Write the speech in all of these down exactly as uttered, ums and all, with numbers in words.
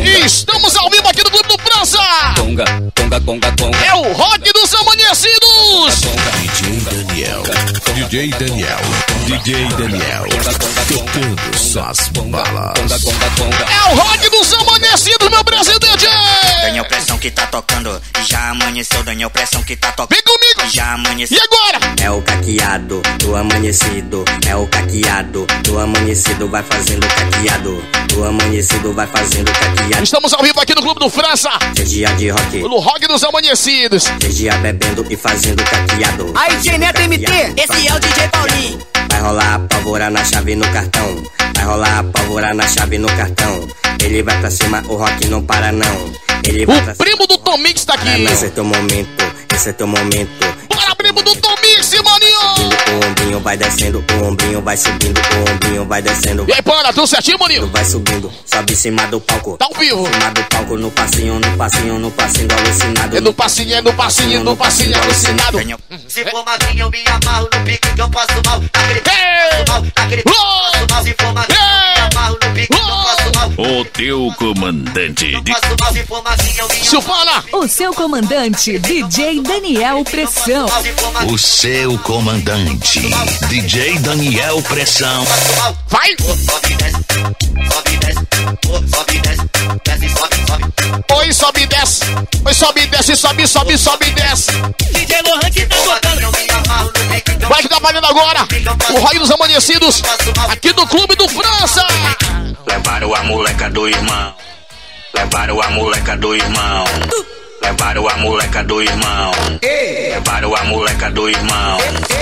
Estamos ao vivo aqui no Clube do França. Conga, conga, conga, conga. É o rock dos amanhecidos. D J Daniel, D J Daniel, D J Daniel, tocando suas balas. É o rock dos amanhecidos, meu presidente. Daniel Pressão que tá tocando, já amanheceu. Daniel Pressão que tá tocando, vem comigo. Já amanheceu. E agora? É o caqueado do amanhecido, é o caqueado do amanhecido, vai fazendo caqueado, do amanhecido vai fazendo caqueado. Estamos ao vivo aqui no Clube do França. Dia de rock, no rock dos amanhecidos. Dia bebendo e fazendo caqueado. Aí, D J Neto M T, esse é o D J Paulinho. Vai rolar a pólvora na chave no cartão, vai rolar a pólvora na chave no cartão. Ele vai pra cima, o rock não para não. Ele vai o pra primo do Tom Mix tá aqui. Não, esse é teu momento, esse é teu momento. Bora, primo do Tom Mix, maninho. O ombrinho vai descendo, o ombrinho vai subindo, o ombrinho vai descendo. E aí, pana, tudo certinho, maninho? Vai subindo, sobe em cima do palco. Tá ao vivo. Em cima do palco, no passinho, no passinho, no passinho alucinado. É no passinho, é no passinho, no passinho alucinado. Se for magrinho, eu me amarro no pique que eu passo mal. Naquele pique eu passo mal, naquele pique eu passo mal. Se for magrinho, eu me amarro no pique que eu passo mal. O teu comandante. Eu passo mal, se for magrinho, eu me amarro. Silvana. O seu comandante, D J Daniel Pressão. O seu comandante, D J Daniel Pressão. Vai! Sobe e desce, sobe e desce, sobe e desce, desce, sobe, sobe. Oi, sobe e desce. Oi, sobe e desce, sobe, sobe, sobe e desce. D J Lohan que tá tocando. Vai que tá valendo agora. O rock dos amanhecidos. Aqui do Clube do França. Levaram a moleca do irmão. Levaram a moleca do irmão. Levaram a moleca do irmão. Levaram a moleca do irmão.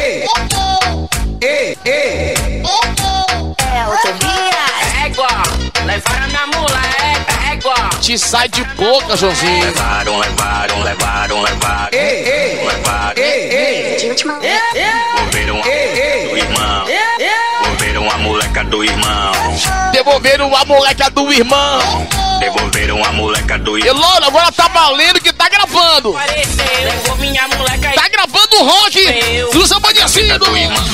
É o Tobias. Égua. Levaram a minha moleca. Égua. Te sai de boca, Joãozinho. Levaram, levaram, levaram, levaram. Levaram. Devolveram a moleca do irmão. Devolveram a moleca do irmão. Devolveram a moleca do irmão. Devolveram a moleca do irmão. Elona, agora tá valendo que tá gravando. Levou minha moleca. Tá gravando o rock dos amanhecidos.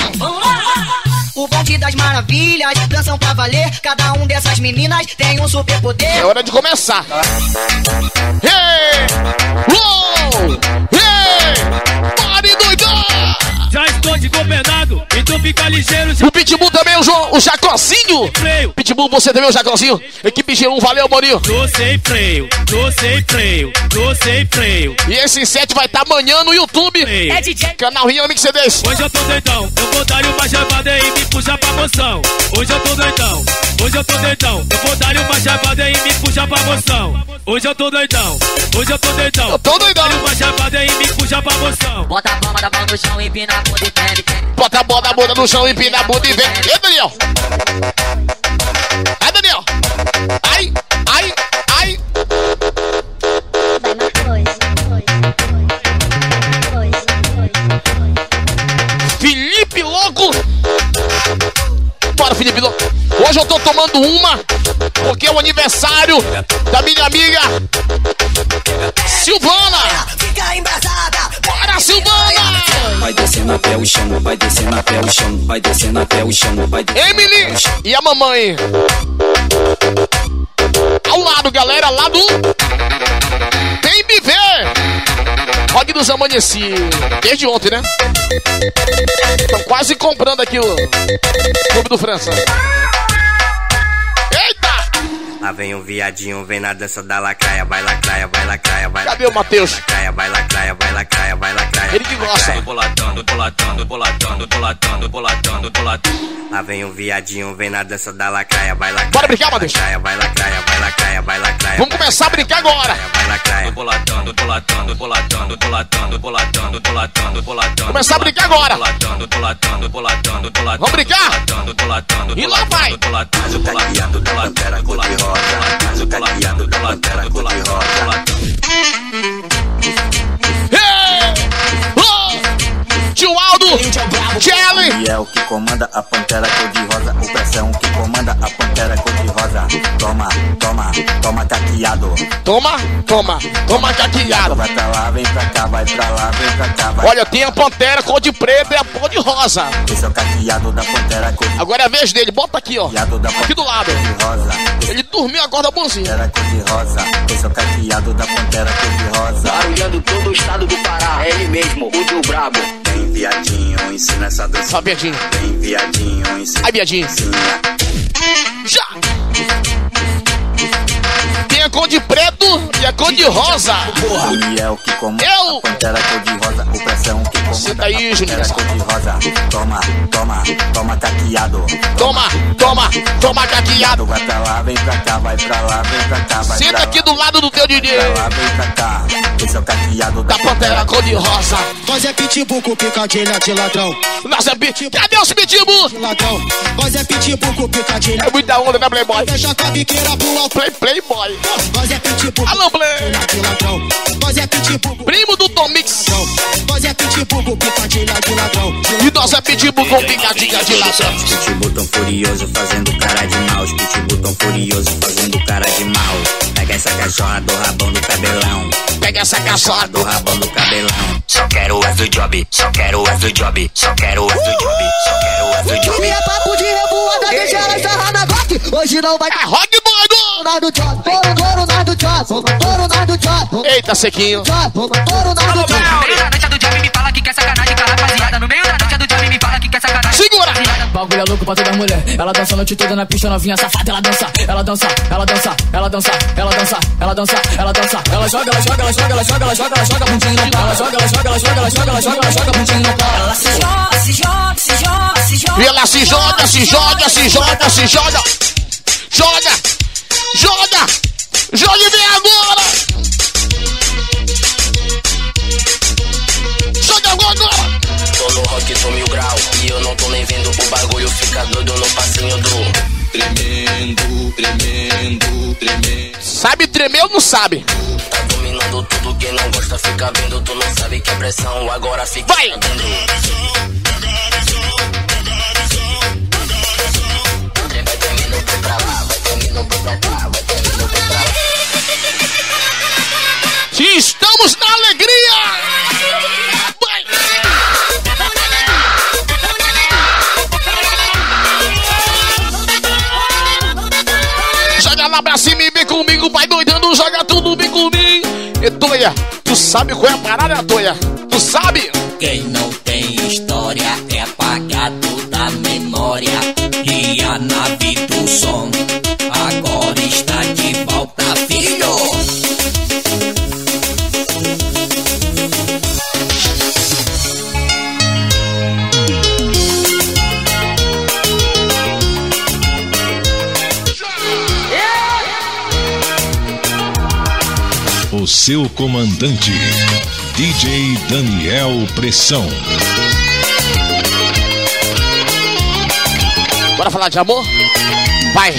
O bonde das maravilhas, dançam pra valer. Cada um dessas meninas tem um super poder. É hora de começar. Hey! Uou! Hey! Pare doidão! Já estou de governado, então fica ligeiro. O Pitbull também, o, jo, o Jacozinho. Freio. Pitbull, você também, o Jacozinho. Equipe G um, valeu, Boninho. Tô sem freio, tô sem freio, tô sem freio. E esse set vai estar tá amanhã no YouTube. É D J. Canal Rio Mix C Ds. Hoje eu tô doidão, eu vou dar uma chavada e me puxa pra moção. Hoje eu tô doidão, hoje eu tô doidão. Eu vou dar uma chavada e me puxa pra moção. Hoje eu tô doidão, hoje eu tô doidão. Eu tô doidão. Dá uma chavada e me puxa pra moção. Bota a palma da mão no chão e empina a bunda e pede. Bota a bola da bunda no chão, empina a bunda e vem. E Daniel? Ai, Daniel. Ai, ai, ai. Felipe Louco. Bora, Felipe Louco. Hoje eu tô tomando uma, porque é o aniversário da minha amiga Silvana. Fica embrasada. Bora, Silvana. Vai descendo até o chão, vai descendo até o chão, vai descendo até o chão, vai descendo. Emily e a mamãe. Ao lado, galera, lá do Bem Viver. Rock dos amanhecidos. Desde ontem, né? Estão quase comprando aqui o Clube do França. Eita! Lá vem um viadinho, vem na dança da lacraia. Vai lacraia, vai lacraia, vai Cadê o Matheus? lacraia, vai lacraia, vai lacraia, vai lacraia. Ele que gosta. Bolatando, bolatando, bolatando, bolatando, bolatando, bolatando. Lá vem um viadinho, vem na dança da lacraia. Vai lacraia. Bora brincar, Matheus? Vai lacraia, vai lacraia, vai lacraia. Vamos começar a brincar agora. Vai lacraia. Bolatando, bolatando, bolatando, bolatando, bolatando, bolatando, bolatando. Começar a brincar agora. Bolatando, bolatando, bolatando, bolatando. Vamos brincar? Bolatando, bolatando. E lá vai. Bolatando, bolatando, bolatando, bolatando. Bolatando, bolatando, bolatando, bolatando. Hey! Oh! Tio Aldo! Kelly! E é o que comanda a pantera cor de rosa. O Pressão que comanda a pantera cor de rosa. Toma, toma, toma caqueado. Toma, toma, toma caqueado. Vai pra lá, vem pra cá, vai pra lá, vem pra cá. Vai. Olha, tem a pantera cor de preto e a cor de rosa. Esse é o caqueado da pantera cor de... Agora é a vez dele, bota aqui, ó. Aqui do lado. De rosa. Ele dormiu agora bonzinho. Pantera cor de rosa. Esse é o caqueado da pantera cor de rosa. Barulhando todo o estado do Pará. É ele mesmo, o do brabo. Vem viadinho, ensina essa dança. Só viadinho. Vem viadinho, ensina. Ai, viadinho. Já! Tem a cor de preto e a cor de rosa. Ele é o que comanda Eu. a pantera cor de rosa. O pressão que comanda Senta aí, a Juninho. pantera cor de rosa. Toma, toma, toma caqueado. Toma, toma, toma caqueado. Vai pra lá, vem pra cá, vai pra lá, vem pra cá. Vai Senta pra aqui lá, do lado do teu D J. pra lá, vem pra cá. Esse é o caqueado Da pantera cor de rosa. Nós é pitbull com picadilha de ladrão. Nossa, é pit... Cadê os pitbull? De ladrão. Nós é pitbull com picadilha. É muita onda, né, Playboy? Deixa a biqueira pro alto. Play, Playboy. Nós é pitbull. Alô, Play. De ladrão. Nós é pitbull. Primo do Tom Mix. Nós é pitbull com picadilha de ladrão. E nós é pitbull com picadinha de ladrão. Pitbull tão furioso fazendo cara de mal. Os pitbull tão furioso fazendo cara de mal. Pega essa cachorra do rabão do cabelão. Pega essa cachorra Do rabão do cabelão. Só quero o as do job, só quero o as do job, só quero o as do job, só quero o as do job. Se é papo de revoada, deixa ela estarrar na Glock. Hoje não vai É rock doido! nada do job. Touro, touro, nada do job. Touro, nada do job. Eita, sequinho. Touro, nada do job. No meio da noite do job me fala que quer sacanagem com a rapaziada. No meio da noite do job me fala que quer sacanagem. Segura! Bagulho é louco pra toda mulher. Ela dança a noite toda na pista, novinha safada. Ela dança, ela dança, ela dança, ela dança, ela dança, ela dança, ela dança. Ela joga, ela joga, ela joga, ela joga, ela joga, ela joga bundinho no pau. Ela joga, ela joga, ela joga, ela joga, ela joga, ela joga bundinho no pau. Ela se joga, se joga, se joga, se joga. E ela se joga, se joga, se joga, se joga. Joga! Joga! Joga e vem agora! Joga agora! Tô no rock, tô mil grau. E eu não tô nem vendo o bagulho. Fica doido no passinho do tremendo, tremendo, tremendo. Sabe tremer ou não sabe? Tá dominando tudo, quem não gosta fica vendo. Tu não sabe que é pressão, agora fica Vai! sabendo. Vai terminando pra lá, vai terminando pra cá, vai terminando pra lá. Estamos na alegria! Vai! Joga lá pra cima e vem comigo, vai doidando, joga tudo, vem comigo. E Toia, tu sabe qual é a parada, Toia? Tu sabe? Quem não tem história é apagado da memória. E a nave do som agora está de volta, filho. O seu comandante, D J Daniel Pressão. Bora falar de amor? Vai!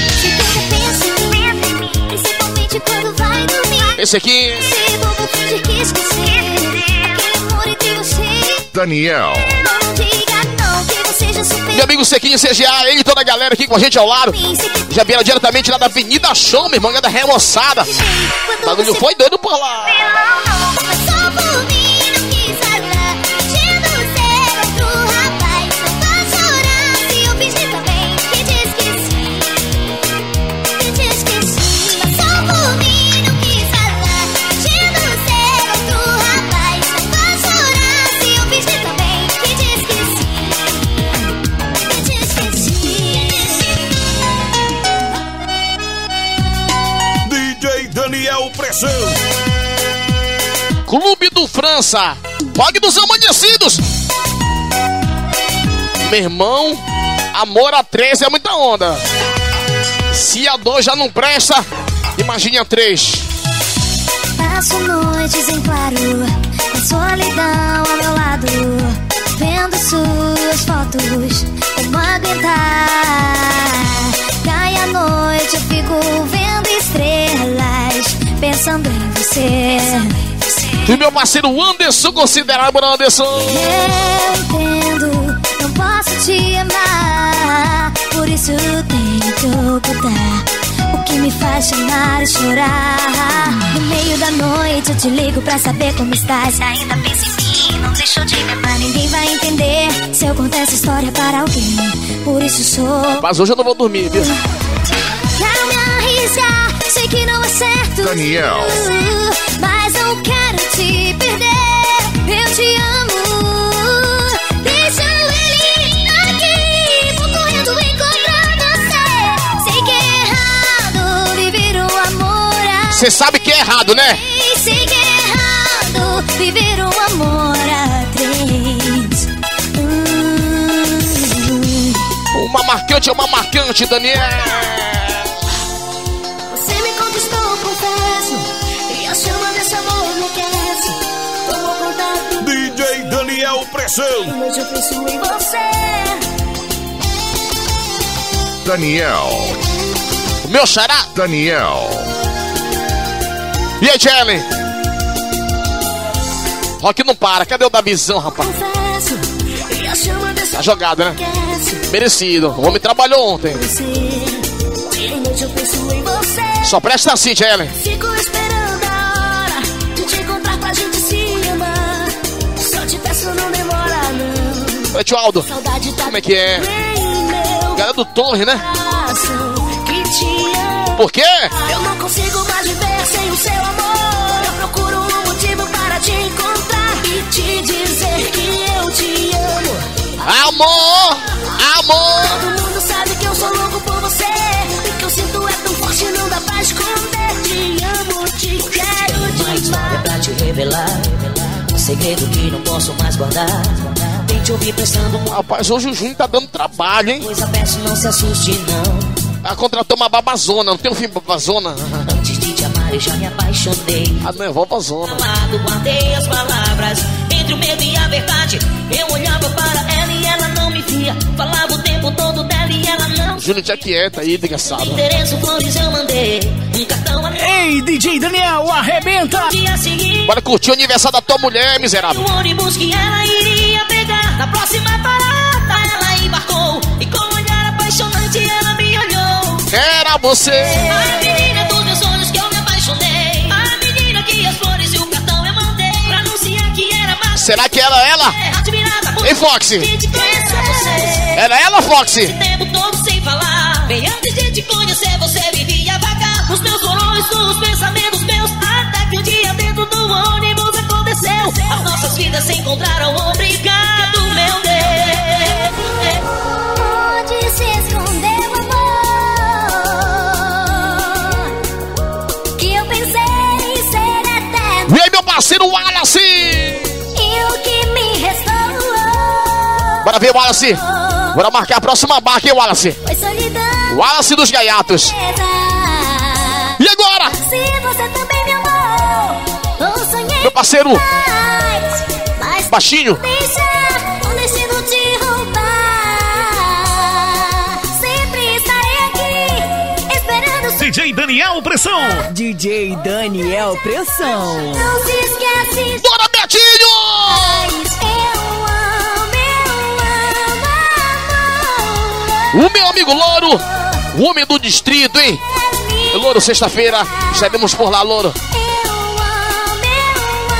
Esse aqui. Daniel. Meu amigo Sequinho C G A, ele e toda a galera aqui com a gente ao lado. Já vieram diretamente lá da Avenida Show, meu irmão, é da remoçada. O bagulho foi doido por lá. Daniel Pressão. Clube do França, Rock dos Amanhecidos. Meu irmão, amor a três é muita onda. Se a dois já não presta, imagine a três. Passo noites em claro, com solidão ao meu lado, vendo suas fotos, como aguentar. Cai a noite, eu fico vendo estrelas, pensando em você. E meu parceiro Anderson, considerado Anderson. Eu entendo, não posso te amar, por isso tenho que ocultar O que me faz chamar e chorar. No meio da noite eu te ligo pra saber como estás. Ainda pensa em mim, não deixou de me amar. Ninguém vai entender se eu contar essa história para alguém. Por isso sou. Mas hoje eu não vou dormir, viu? Quero me arriscar, sei que não é certo. Daniel. Mas não quero te perder. Eu te amo. Deixa ele aqui. Vou correndo encontrar você. Sei que é errado viver um amor a Você sabe que é errado, né? três. Sei que é errado viver um amor a três. Hum. Uma marcante é uma marcante, Daniel. Você me conquistou, confesso. E a chama desse amor me aquece. Tomou contato. D J Daniel Pressão. Hoje eu penso em você. Daniel. O meu xará. Daniel. E aí, Jelly? Rock não para. Cadê o da visão, rapaz? Confesso. E a chama desse Tá jogado, né? aquece. Merecido. O homem trabalhou ontem. Você. Dia e noite eu penso em você. Só presta assim, Jelly. Fico esperando a hora de te encontrar pra gente se amar. Só te peço, não demora, não. Oi, tio Aldo. Saudade tá Como é que é? em meu Galera do Torre, né? coração que te amo. Por quê? Eu não consigo mais viver sem o seu amor. Eu procuro um motivo para te encontrar e te dizer que eu te amo. Amor! Amor! Todo mundo sabe que eu sou louco por você. O que eu sinto é tão forte, não dá pra esconder. Te amo, te quero Uma história demais. pra te revelar. Um segredo que não posso mais guardar. Vem te ouvir prestando uma Rapaz, hoje o Júnior tá dando trabalho, hein? coisa, peço, não se assuste, não. Ela contratou uma babazona, não tem um filme babazona? Antes de te amar eu já me apaixonei. Ah, não é babazona. Calado, guardei as palavras entre o medo e a verdade. Eu olhava para ela e ela não me via. Falava o tempo todo dela e ela não. Júnior já quieta aí, desgraçado. Endereço, flores eu mandei. Um cartão a Ei, D J Daniel, arrebenta! dia seguinte. Bora curtir o aniversário da tua mulher, miserável. O ônibus que ela iria pegar. Na próxima parada ela embarcou. E com um olhar apaixonante ela me olhou. Era você. A menina dos meus sonhos que eu me apaixonei. A menina que as flores e o cartão eu mandei. Pra anunciar que era mais. Será que era ela? Admirada por Ei, Foxy. te conhecer você. Era ela, Foxy? Esse tempo todo sem falar. Bem antes de te conhecer, você vivia vagar. Nos meus bolões, nos pensamentos meus. Até que um dia dentro do ônibus aconteceu. As nossas vidas se encontraram. Obrigado, meu Deus. Onde se escondeu o amor que eu pensei ser eterno. E aí, meu parceiro Wallace? E o que me restou Bora ver, Wallace. Bora marcar a próxima barca, hein, Wallace? foi solidão. Wallace dos Gaiatos. E agora? Se você também me amou, eu sonhei Meu parceiro mais, mas Baixinho. deixa o destino te roubar. Sempre estarei aqui esperando. D J Daniel Pressão. D J Daniel Pressão. Não se esquece. Bora, Betinho! Eu amo, eu amo, O meu amigo Louro, o homem do distrito, hein? amo. Louro, sexta-feira, estaremos por lá, Louro. Eu amo, eu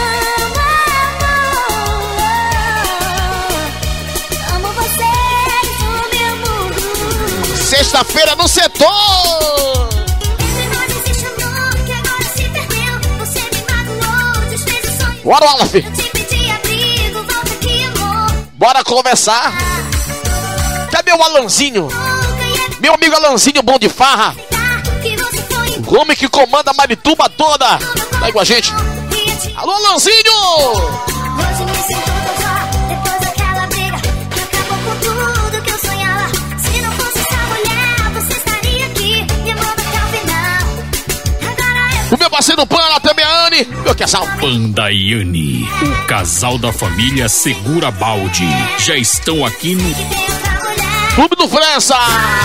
amo, amo. Amo vocês, o meu mundo. Sexta-feira no setor! Entre nós existe amor que agora se perdeu. Você me magoou, desfez o sonho. Bora, Olaf! Eu te pedi abrigo, volta aqui, amor. Bora conversar! Cadê o Alanzinho? Nunca ia Meu amigo Alanzinho, bom de farra! acreditar que você foi O homem que comanda a Marituba toda! Tá aí com a gente! ia te. Alô, Alanzinho! Hoje me sinto tão só, depois daquela briga que acabou com tudo que eu sonhava. Se não fosse essa mulher, você estaria aqui me amando até o final. Agora eu O meu parceiro Pana, também a Anne! Meu casal! Panda e Anne, o casal da família Segura Balde, já estão aqui no que tenho outra mulher. Clube do França!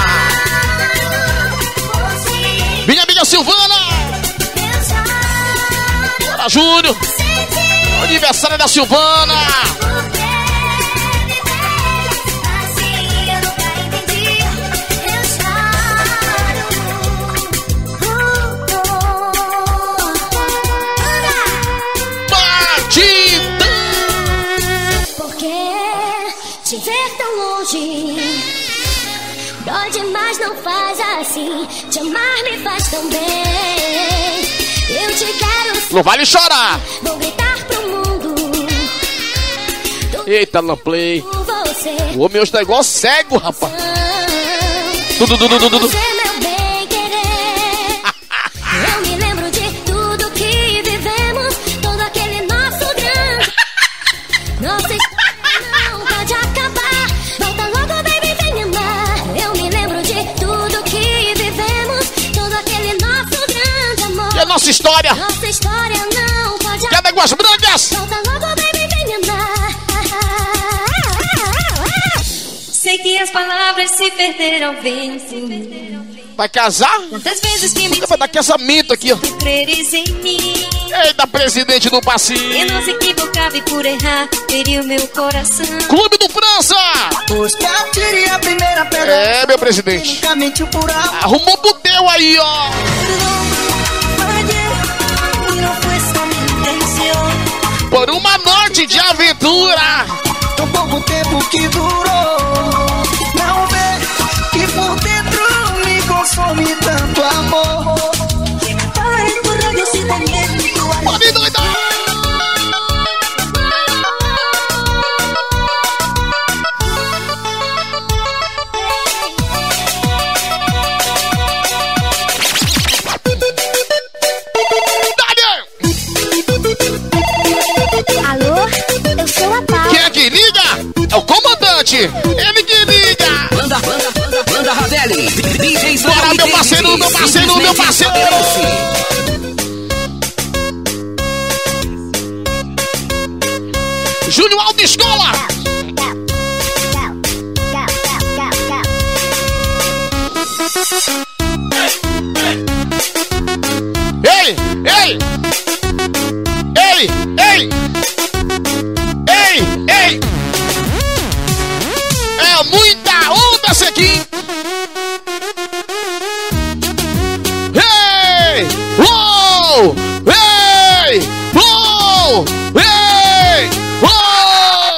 Você, Minha amiga Silvana! eu já Bora, Júnior! senti Aniversário da Silvana! por que viver assim. Eu nunca entendi. Eu choro. longe. Dói demais, não faz assim. Te amar me faz tão bem. Eu te quero. Não vale chorar. Vou gritar pro mundo. Eita, no play. Você. O homem hoje tá igual cego, rapaz. Tudo, tudo, tudo, tudo. Você, meu bem querer. Eu me lembro de tudo que vivemos. Todo aquele nosso grande. Nossa história não pode acabar. Volta logo, baby, vem me amar. Eu me lembro de tudo que vivemos. Todo aquele nosso grande amor. E a nossa história? Nossa história não pode acabar. Cadê Águas Brancas? Volta logo, baby, vem me amar. Sei que as palavras se perderam ao vento. Vai casar? Quantas vezes que me vai dar casamento aqui, ó. creres em mim. Eita, presidente do passinho. Eu não se equivocava e por errar feriu meu coração. Clube do França. Pois que eu tirei a primeira pedra. É, meu presidente. Nunca mentiu por algo. Arrumou pro teu aí, ó. Por uma noite de aventura. Tão pouco tempo que durou. Não vê que por dentro me consome tanto amor. Pode doidar. Alô? Eu sou a Paula. Quem é que liga? É o comandante. Ele que liga. Manda, manda, manda, manda, Ravelli. D J Bora, meu parceiro, meu parceiro, meu parceiro. Júnior Alto Escola. Ei, ei. Ei, ei. Ei, ei. É muita onda, Sequim. Ei, uou, ei, uou, ei, uou.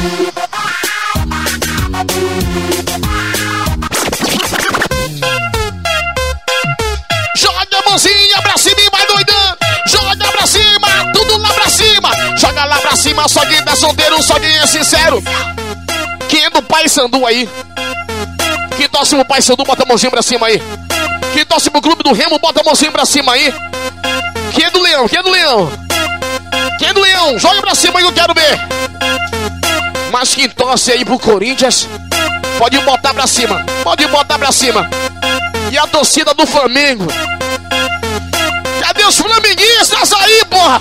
Joga a mãozinha pra cima e vai doidando. Joga pra cima, tudo lá pra cima. Joga lá pra cima, só quem tá solteiro, só quem é sincero. Quem é do Pai Sandu aí? Quem torce pro Pai Sandu, bota a mãozinha pra cima aí. Quem torce pro Clube do Remo, bota a mãozinha pra cima aí. Quem é do Leão? Quem é do Leão? Quem é do Leão? Joga pra cima aí que eu quero ver. Mas quem torce aí pro Corinthians, pode botar pra cima. Pode botar pra cima. E a torcida do Flamengo? Cadê os flamenguistas aí, porra?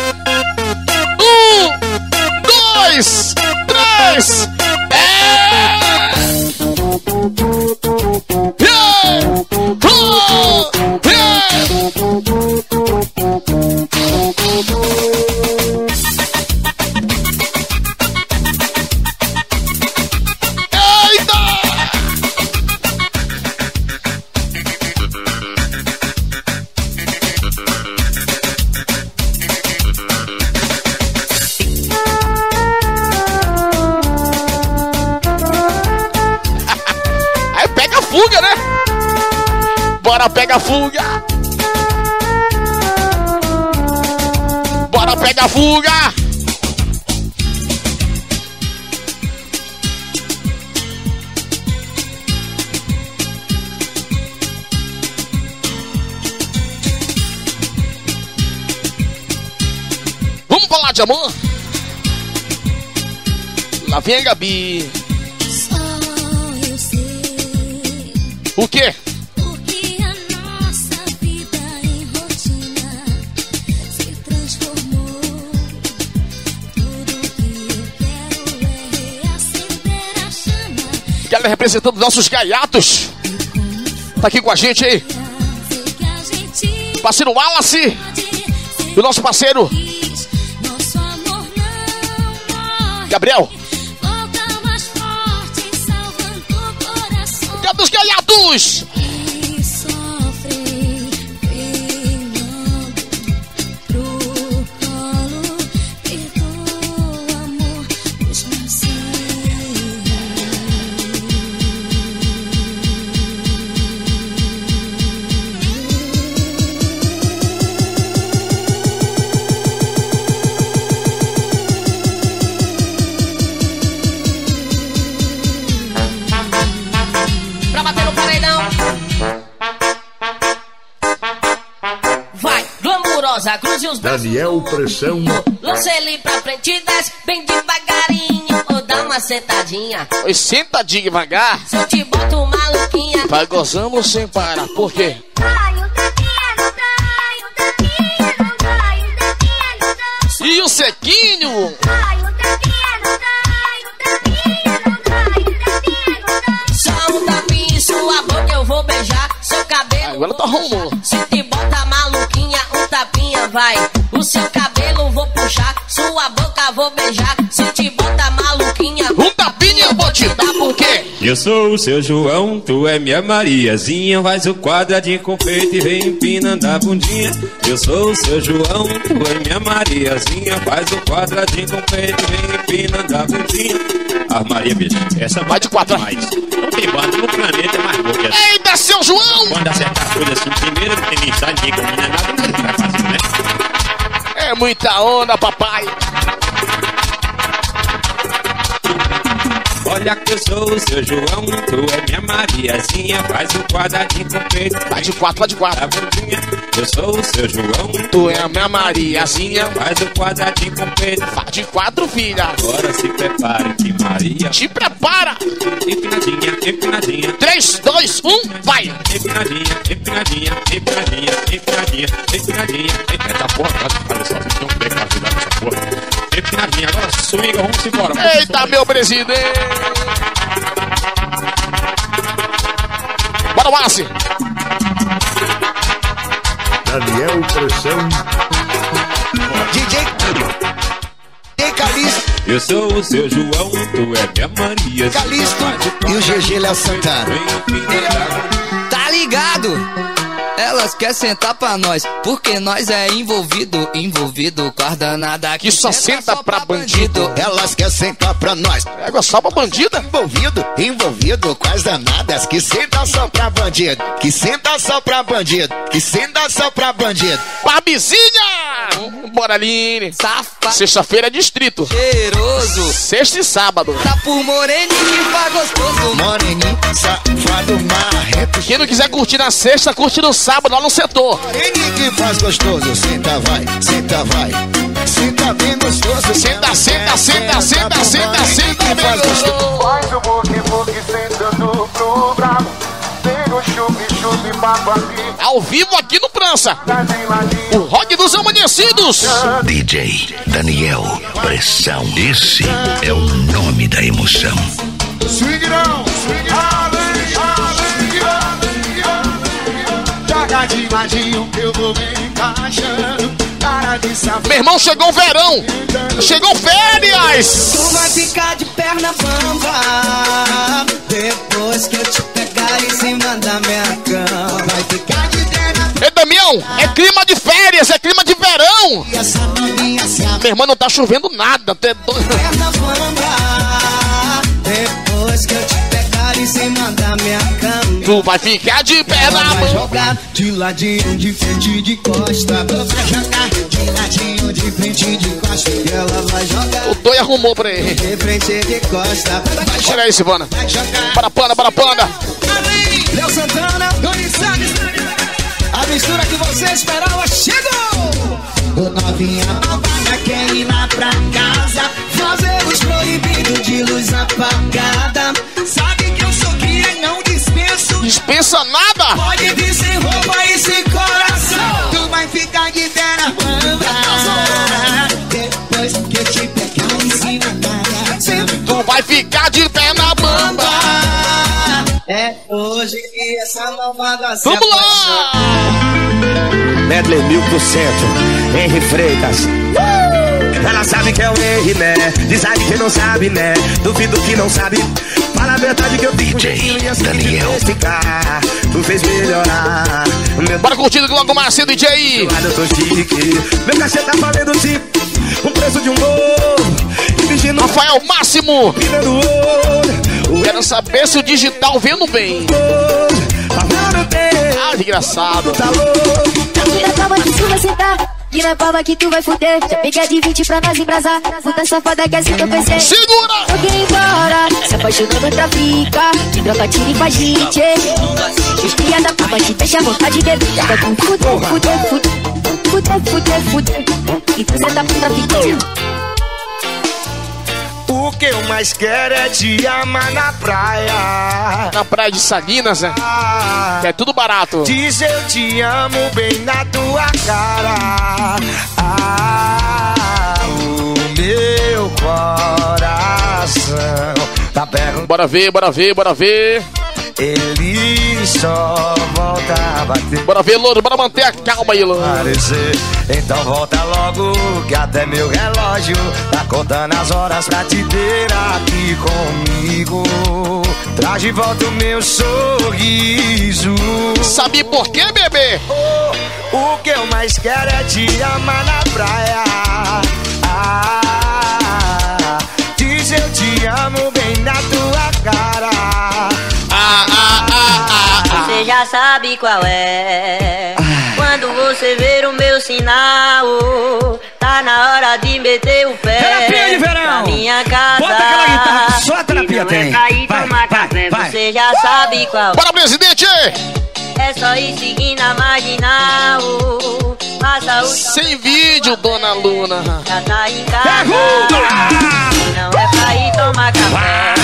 Um, dois, três. É! Yeah! Oh! Yeah! Eita! Fuga, né? Bora, pega a fuga. Bora, pega a fuga. Vamos falar de amor? Lá vem a Gabi. O quê? Porque a nossa vida em rotina se transformou. Tudo que eu quero é reacender a chama. Galera representando nossos gaiatos. Tá aqui com a gente aí. Parceiro Wallace. E o nosso parceiro Gabriel. Dos gaiatos! E sofrem, pegando pro colo, perdoa amor, os meus erros. saborosa, cruze os braços. Daniel Pressão. Lance ele pra frente e desce bem devagarinho. Ou dá uma sentadinha. Oi, sentadinho devagar. Se eu te boto maluquinha. Vai gozando sem parar, por quê? E o sequinho? Só um tapinha em sua boca eu vou beijar seu cabelo. Agora tá rumo. Se te bota maluquinha, um tapinha vai. O seu cabelo vou puxar, sua boca vou beijar. Se te bota maluquinha, um tapinha eu vou te dar, por quê? Eu sou o seu João, tu é minha Mariazinha. Faz o quadradinho com peito e vem empinando a bundinha. Eu sou o seu João, tu é minha Mariazinha. Faz o quadradinho com peito e vem empinando a bundinha. Ah, Maria, bicho, essa vai de quatro mais. Não tem banda no planeta, é mais boa. Eita, seu João! Quando acertar a coisa assim, primeiro não tem nem sai, ninguém combina nada, nada vai fazer, né? É muita onda, papai. Olha que eu sou o seu João, tu é minha Mariazinha. Faz o quadradinho com peito. Vai de quatro, vai de quatro. Eu sou o seu João, tu é a minha Mariazinha. Faz o quadradinho com peito. Vai de quatro, filha. Agora se prepare que Maria te prepara. Empinadinha, empinadinha. três, dois, um, vai. Empinadinha, empinadinha, empinadinha, empinadinha, empinadinha. Eita porra, olha só, vocês estão bem pra ajudar nessa porra. Empinadinha, agora swinga, vamos embora. Vamos Eita, embora. Meu presidente. Bora, Márcio. Daniel Pressão. D J D J Calixto. Eu sou o seu João, tu é minha Maria. Calixto e o G G Léo Santana. Tá ligado? Elas querem sentar pra nós, porque nós é envolvido, envolvido com as danadas que só senta pra bandido. Elas querem sentar pra nós, pega só pra bandida. Envolvido, envolvido com as danadas que senta só pra bandido, que senta só pra bandido, que senta só pra bandido. Barbizinha! Bora, Aline. Safa. Sexta-feira é distrito. Cheiroso. Sexta e sábado. Tá por moreninho, faz gostoso. Moreninho, safado, marreto. Quem não quiser curtir na sexta, curte no sábado lá no setor. Moreninho que faz gostoso. Senta, vai, senta, vai. Senta bem gostoso. Senta, senta, senta, senta, senta, senta bem gostoso. Faz o buque, buque, sentando pro bravo. Pega o chup, chup, papapi. Ao vivo aqui no Prança. O rock dos amanhecidos. D J Daniel Pressão. Esse é o nome da emoção. Swing não, swing joga de ladinho que eu vou me encaixando. Cara de safado. Meu irmão, chegou o verão. Chegou férias. Tu vai ficar de perna bamba depois que eu te pegar em cima da minha cama. Vai ficar de perna. Ei, Damião, é clima de férias, é clima de verão. Meu irmão, não tá chovendo nada. Até dois. Perna bamba depois que eu te pegar em cima da minha cama. Tu vai ficar de perna bamba. Vai jogar de ladinho, de frente, de costa. Tu vai jogar de ladinho, de frente, de costa. E ela vai jogar. O Doi arrumou pra ele. De frente, de costa. Chega aí, Silvana. Para panda, para panda. Léo Santana, Doni Salles. A mistura que você esperava chegou. O novinha malvada quer ir lá pra casa fazer os proibidos de luz apagada. Sabe que eu sou cria e não dispenso. Dispensa nada. Pode vir sem roupa e sem coração. Tu vai ficar de perna bamba depois que eu te pegar em cima da minha cama. Tu vai ficar de perna bamba. É hoje que essa malvada se Vamos lá. Medley mil por cento, Henry Freitas. Uh! Ela sabe que é o Henry, né? Diz aí que não sabe, né? Duvido que não sabe. Fala a verdade que eu fico D J Daniel. Ficar, tu fez melhorar. Meu... Bora curtindo que logo mais cedo, D J. Eu tô chique. Meu cachê tá valendo sim. Um preço de um gol. Rafael Máximo. Quero saber se o digital vendo bem. Ah, engraçado. Vira a palma que tu vai sentar. Vira a palma que tu vai fuder. Já peguei de vinte pra nós embrasar. Puta safada que assim que eu pensei. Segura! Joguei embora. Se apaixonou pra ficar. De droga tire com a gente. Os cria da palma que deixa a vontade de beber. Joga com fuder, fuder, fuder. fuder, fuder, fuder. E você tá pro traficante. O que eu mais quero é te amar na praia. Na praia de Salinas, né? Que é tudo barato. Diz eu te amo bem na tua cara. Ah, o meu coração tá perguntando. Bora ver, bora ver, bora ver. Ele só volta a bater. Bora ver, louro, bora manter a calma aí, louro. Parecer. Então volta logo, que até meu relógio tá contando as horas pra te ter aqui comigo. Traz de volta o meu sorriso. Sabe por quê, bebê? Oh, o que eu mais quero é te amar na praia. Ah, diz eu te amo bem na tua cara. Ah, ah, ah, ah, ah. Você já sabe qual é. Quando você ver o meu sinal, tá na hora de meter o pé. Terapia de verão. Na minha casa. Bota aquela guitarra, só a terapia não tem. É pra ir vai, tomar vai, café, vai. você já uh! sabe qual. Bora, presidente! É só ir seguindo a marginal. Passa o sem vídeo, dona Luna. Já tá em casa. Pergunta! Não é pra ir tomar café.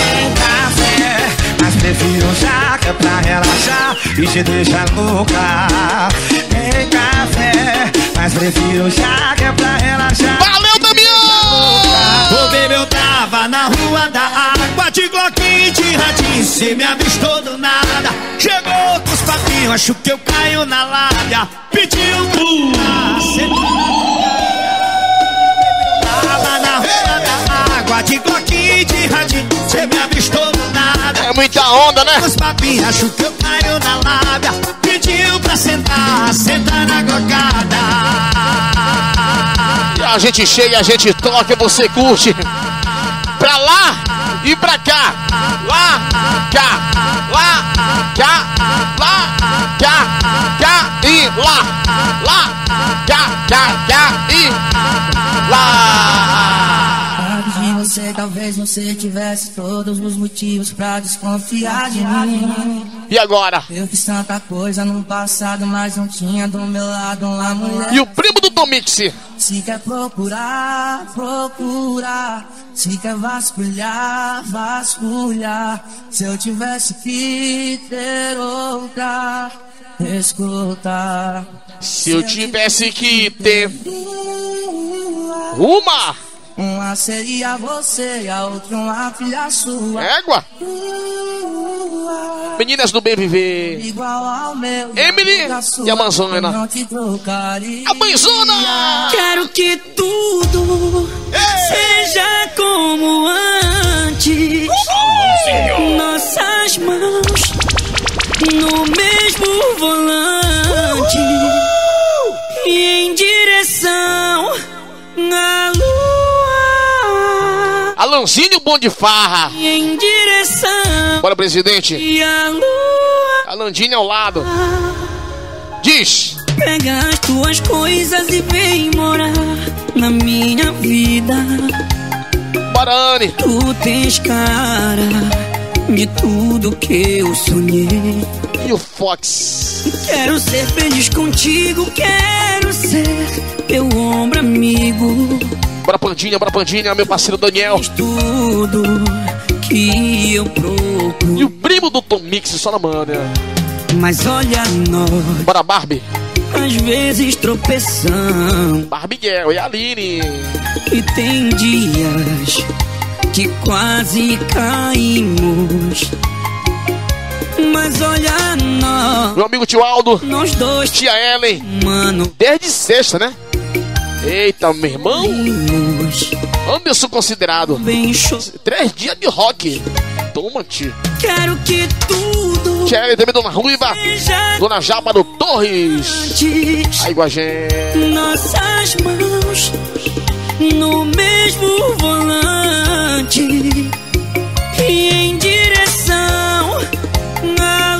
Mas prefiro jaca pra relaxar e te deixar louca. Em café, mas prefiro jaca pra relaxar. Valeu, Damião! Ô, bebê, eu tava na rua da água, de gloquinho, de radinho, cê me avistou do nada. Chegou com os papinhos, acho que eu caio na lábia. Pediu pra cê... Tava na rua da água, de gloquinho, de radinho, cê me avistou do nada. É muita onda, né? Os papinhos, acho que eu caio na lábia. Pediu pra sentar, sentar na gocada. E a gente chega, a gente toca, você curte. Pra lá e pra cá. Lá, cá, lá, cá, lá, cá, cá e lá. Lá, cá, cá, cá e lá. De você, talvez você tivesse todos os motivos pra desconfiar de mim. E agora? Eu fiz tanta coisa no passado, mas não tinha do meu lado uma mulher. E o primo do Tomix? Se quer procurar, procurar. Se quer vasculhar, vasculhar. Se eu tivesse que ter outra, escutar. Se eu tivesse que ter uma, uma seria você e a outra uma filha sua. Égua. Meninas do bem viver. Igual ao meu. Emily e a Manzona. Não te trocaria. A Manzona. Quero que tudo Ei. seja como antes. Uhul. Nossas mãos no mesmo volante. Uhul. E em direção à lua. Alanzinho bom de farra. E em direção. Bora, presidente. E a lua. Alandinho ao lado. Diz. Pega as tuas coisas e vem morar na minha vida. Bora, Anne. Tu tens cara de tudo que eu sonhei. E o Fox? Quero ser feliz contigo, quero ser teu ombro amigo. Bora, Pandinha, bora, Pandinha, meu parceiro Daniel. Tudo que eu procuro. E o primo do Tom Mix, só na mão, né? Mas olha nós. Bora, Barbie. Às vezes tropeçamos. Barbie Girl e a Aline. E tem dias que quase caímos. Mas olha nós. Meu amigo tio Aldo. Nós dois. Tia Ellen. Mano. Desde sexta, né? Eita, meu irmão. Anderson considerado. Bem show. Três dias de rock. Toma, tio. Quero que tudo. Tia Ellen também, Dona Ruiva. Dona Japa do Torres. Aí com a gente. Nossas mãos no mesmo volante. E em direção à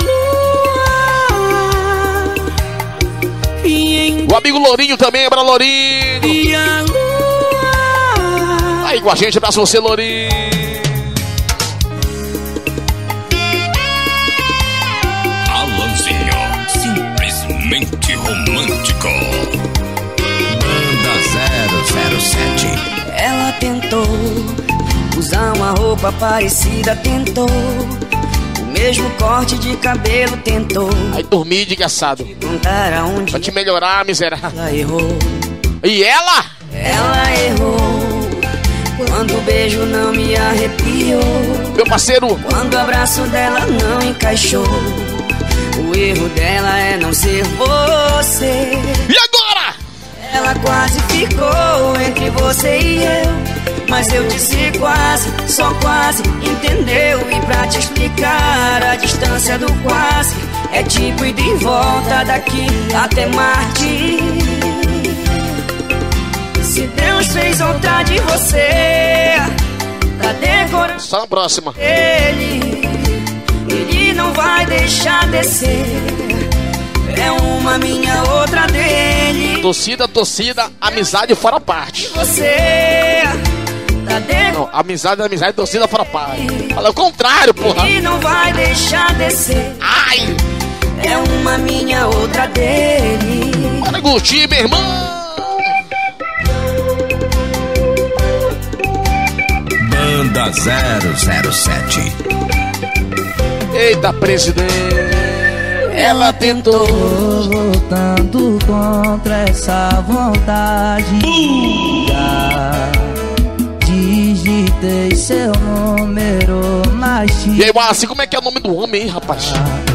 lua. E em... O amigo Lourinho também, bora Lourinho. E a lua. Aí com a gente, abraço você, Lourinho. Alanzinho, simplesmente romântico. roupa parecida tentou, o mesmo corte de cabelo tentou. Aí dormi de engraçado. Contar aonde pra te melhorar, miserável. Ela errou. E ela? Ela errou. Quando o beijo não me arrepiou, meu parceiro. Quando o abraço dela não encaixou, o erro dela é não ser você. E agora? Ela quase ficou entre você e eu, mas eu disse quase, só quase entendeu. E pra te explicar a distância do quase, é tipo ir de volta daqui até Marte. Se Deus fez outra de você, tá decorando só na próxima. Ele, ele não vai deixar descer. É uma minha, outra dele. Torcida, torcida, amizade fora parte. Você tá decorando. Não, amizade, amizade, torcida fora parte. Fala o contrário, porra. Ele não vai deixar descer. Ai! É uma minha, outra dele. Bora curtir, meu irmão. Banda zero zero sete. Eita, presidente. Ela tentou, lutando contra essa vontade. Digitei seu número, mas te... E aí, Wallace, como é que é o nome do homem, hein, rapaz?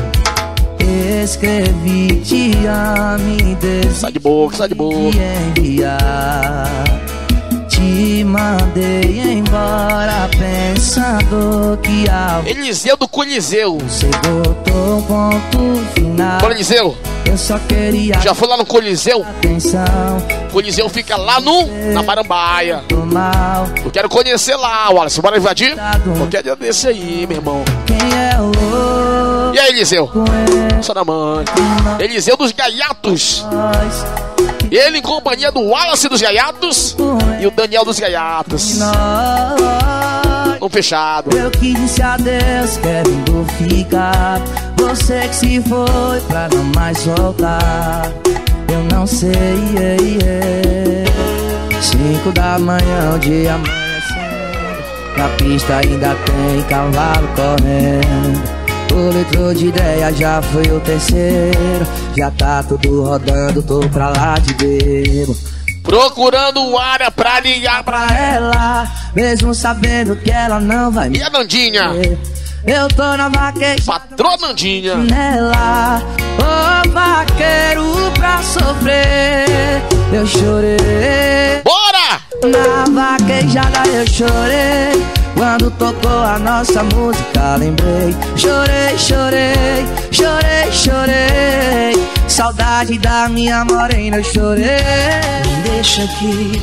Escrevi te amo e sai de boca, sai de boca. Enviar. Te mandei embora pensando que a... Eliseu do Coliseu. Você botou um ponto final. Coliseu. Eu só queria... Já foi lá no Coliseu? Atenção. Coliseu fica lá no... Na Marambaia. Eu quero conhecer lá, Wallace. Bora invadir? Qualquer dia desse aí, meu irmão. Quem é o... E aí, Eliseu? Só na mãe. Eliseu dos Gaiatos. Ele em companhia do Wallace dos Gaiatos e o Daniel dos Gaiatos. Um fechado. Eu que disse adeus, querendo ficar. Você que se foi pra não mais voltar. Eu não sei, yeah, yeah. Cinco da manhã, o dia amanhecendo. Na pista ainda tem cavalo correndo. O litro de ideia já foi o terceiro. Já tá tudo rodando, tô pra lá de bebo. Procurando área pra ligar pra ela, mesmo sabendo que ela não vai me... E a Nandinha? Eu tô na vaqueira, patrô Nandinha. Nela, ô vaqueiro pra sofrer. Eu chorei. Bora! Na vaquejada eu chorei. Quando tocou a nossa música, lembrei. Chorei, chorei, chorei, chorei. Saudade da minha morena, eu chorei. Me deixa aqui,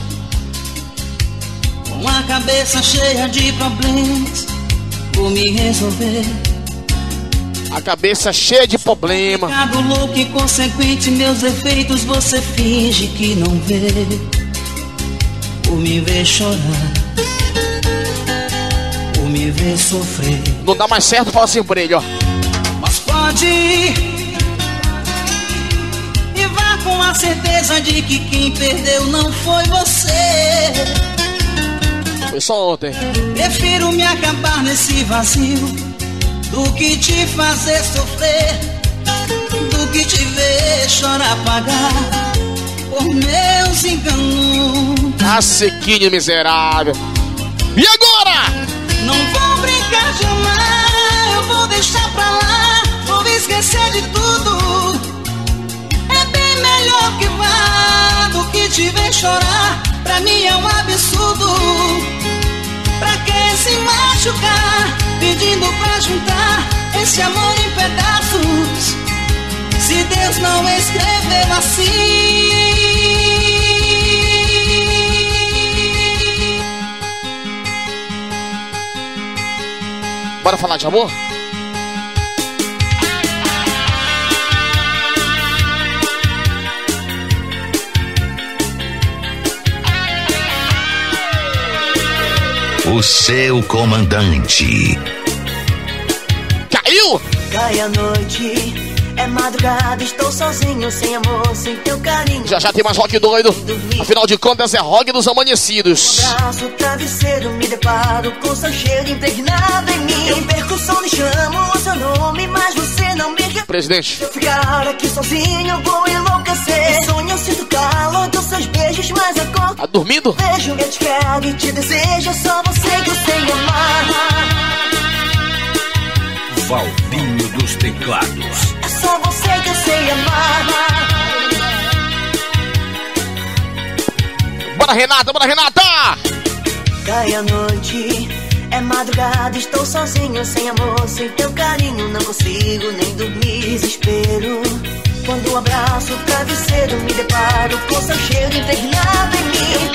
com a cabeça cheia de problemas, vou me resolver. A cabeça cheia de problema. Ficado louco e consequente, meus efeitos você finge que não vê. Por me ver chorar, por me ver sofrer. Não dá mais certo, fala assim pra ele, ó. Mas pode ir, e vá com a certeza de que quem perdeu não foi você. Foi só ontem. Prefiro me acabar nesse vazio do que te fazer sofrer, do que te ver chorar, pagar por meus enganos. A sequinha miserável. E agora? Não vou brincar de amar, eu vou deixar pra lá, vou esquecer de tudo. É bem melhor que vá do que te ver chorar, pra mim é um absurdo. Pra que se machucar, pedindo pra juntar esse amor em pedaços, se Deus não escreveu assim? Bora falar de amor? O seu comandante. Caiu? Cai a noite É madrugada, estou sozinho, sem amor, sem teu carinho. Já já tem mais rock doido. Afinal de contas, é rock dos amanhecidos. Abraço, travesseiro, me deparo com seu cheiro impregnado em mim. Eu perco o som e chamo o seu nome, mas você não me quer. Presidente. Se eu ficar aqui sozinho, eu vou enlouquecer. Sonho, eu sinto o calor dos seus beijos, mas acordo. Tá dormindo? Beijo, eu te quero e te desejo, é só você que eu sei amar. Valdinho dos Teclados. É só você que eu sei amar. Bora, Renata, bora, Renata! Cai a noite, é madrugada, estou sozinho, sem amor, sem teu carinho, não consigo nem dormir. Desespero, quando um abraço, o travesseiro, me deparo com seu cheiro impregnado em mim.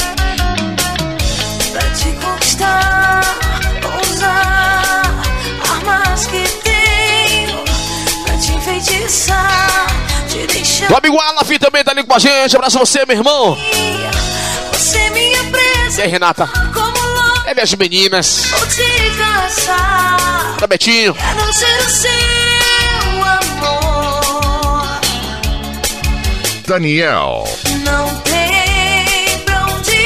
Pra te conquistar, vou usar armas que tenho pra te enfeitiçar, te deixar. O amigo Alaf também tá ali com a gente. Abraço você, meu irmão. Você minha presa. E aí, Renata? Como louco. É minhas meninas. Vou te caçar. Pra Betinho. Pra não ser o seu amor. Daniel. Não tem pra onde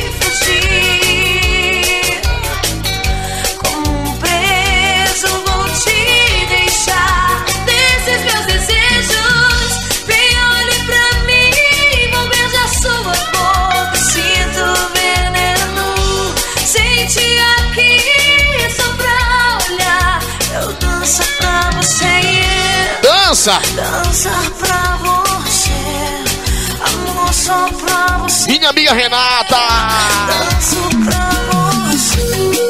fugir. Como um preso vou te deixar. Desses meus desejos, vem olhe pra mim. Vou beijar sua boca. Sinto veneno. Sente aqui só pra olhar. Eu danço pra você. Dança! Dança pra você. Amor só pra você. Minha amiga Renata. Danço pra você.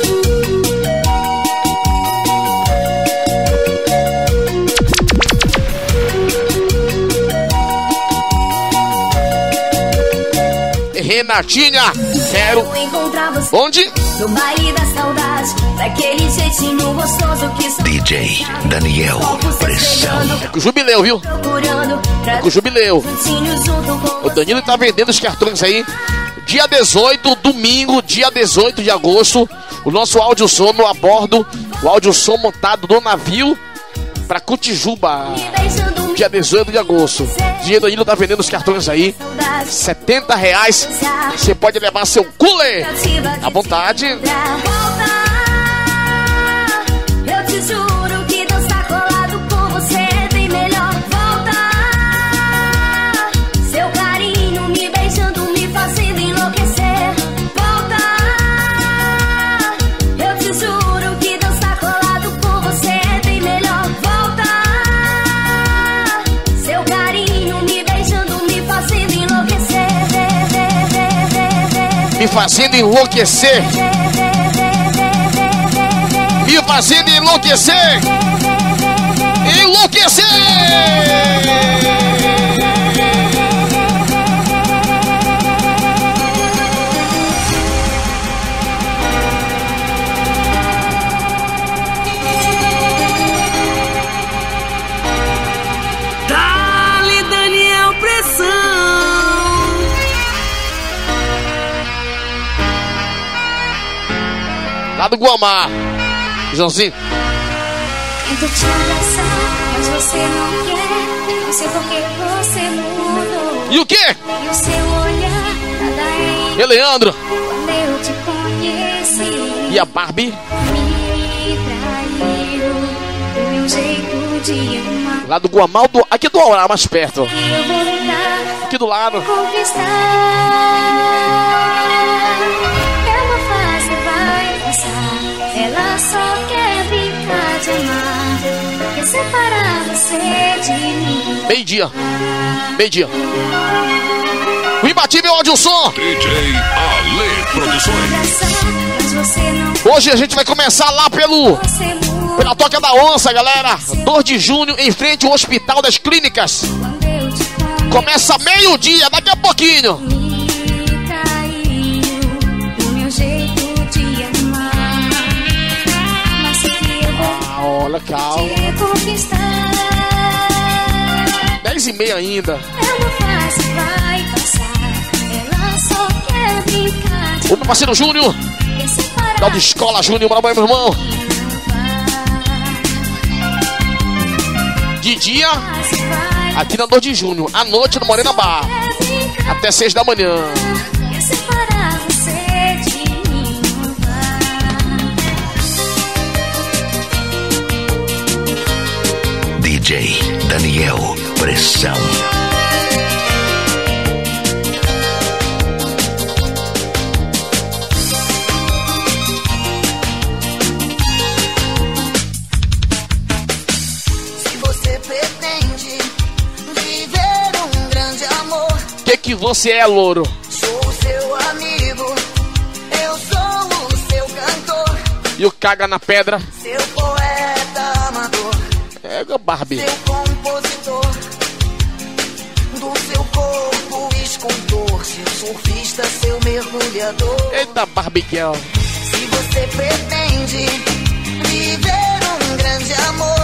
Renatinha, quero encontrar você. Onde? No baile da saudade, daquele jeitinho gostoso que só D J Daniel Pressão. É com o jubileu, viu? É com o jubileu. O Danilo tá vendendo os cartões aí. Dia dezoito, domingo, dia dezoito de agosto. O nosso áudio som a bordo. O áudio som montado no navio pra Cotijuba. Dia dezoito de agosto. Dia Danilo tá vendendo os cartões aí. setenta reais. Você pode levar seu cooler à vontade. Eu te juro que dançar colado com você é bem melhor. Volta, seu carinho me beijando, me fazendo enlouquecer. Volta, eu te juro que dançar colado com você é bem melhor. Volta, seu carinho me beijando, me fazendo enlouquecer. Me fazendo enlouquecer. Me fazendo enlouquecer. Enlouquecer. Dale, Daniel Pressão. Lá do Guamá. Joãozinho. Tento te abraçar, mas você não quer. Não sei por que você mudou. E o quê? E o seu olhar, nada em E Leandro. quando eu te conheci. E a Barbie. Me traiu do meu jeito de amar. Lá do Guamal, do... aqui do Aurá, mais perto. E eu vou tentar Aqui do lado. conquistar. É uma fase, vai passar. Ela só quer brincar de amar. Quer separar você de mim. Meio-dia. Meio-dia. O imbatível áudio som. D J Ale Produções. Mas você não Hoje a gente vai começar lá pelo... Pela Toca da Onça, galera. dois de junho, em frente ao Hospital das Clínicas. Começa meio-dia, daqui a pouquinho. do meu jeito de amar. Mas sei que eu vou Ah, olha, calma. te conquistar. Dez e meia ainda. É uma fase, vai passar. Ela só quer brincar de O meu parceiro Júnior. quer separar. Da Escola Júnior, bora, meu irmão. De dia, aqui na Dor de Junho. À noite, no Morena Bar. Até seis da manhã. D J Daniel Pressão. Se você pretende viver um grande amor, O que que você é, louro? sou seu amigo, eu sou o seu cantor, E o caga na pedra? seu poeta amador, Pega, Barbie. seu compositor, do seu corpo escultor, seu surfista, seu mergulhador. Eita, Barbie Girl. Se você pretende viver um grande amor,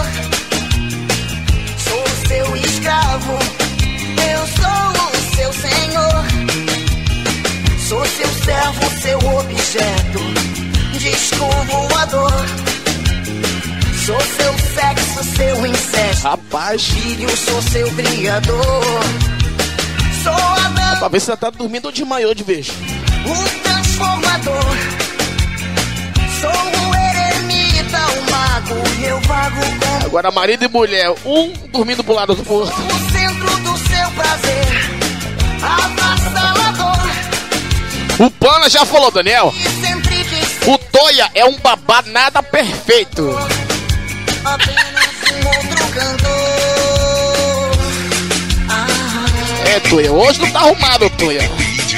sou seu escravo, eu sou o seu senhor, sou seu servo, seu objeto, disco voador, sou seu sexo, seu incesto. Rapaz, filho, sou seu criador, sou Adão, pra ver se você tá dormindo ou de maiô de vez. o transformador, sou o eremita, o mago, eu vago com Agora marido e mulher, um dormindo pro lado do outro. o centro do seu prazer, avassalador, O Pana já falou, Daniel. centrífugo, O Toia é um babá nada perfeito. apenas um outro cantor. Ah, É, Toia, hoje não tá arrumado, Toia.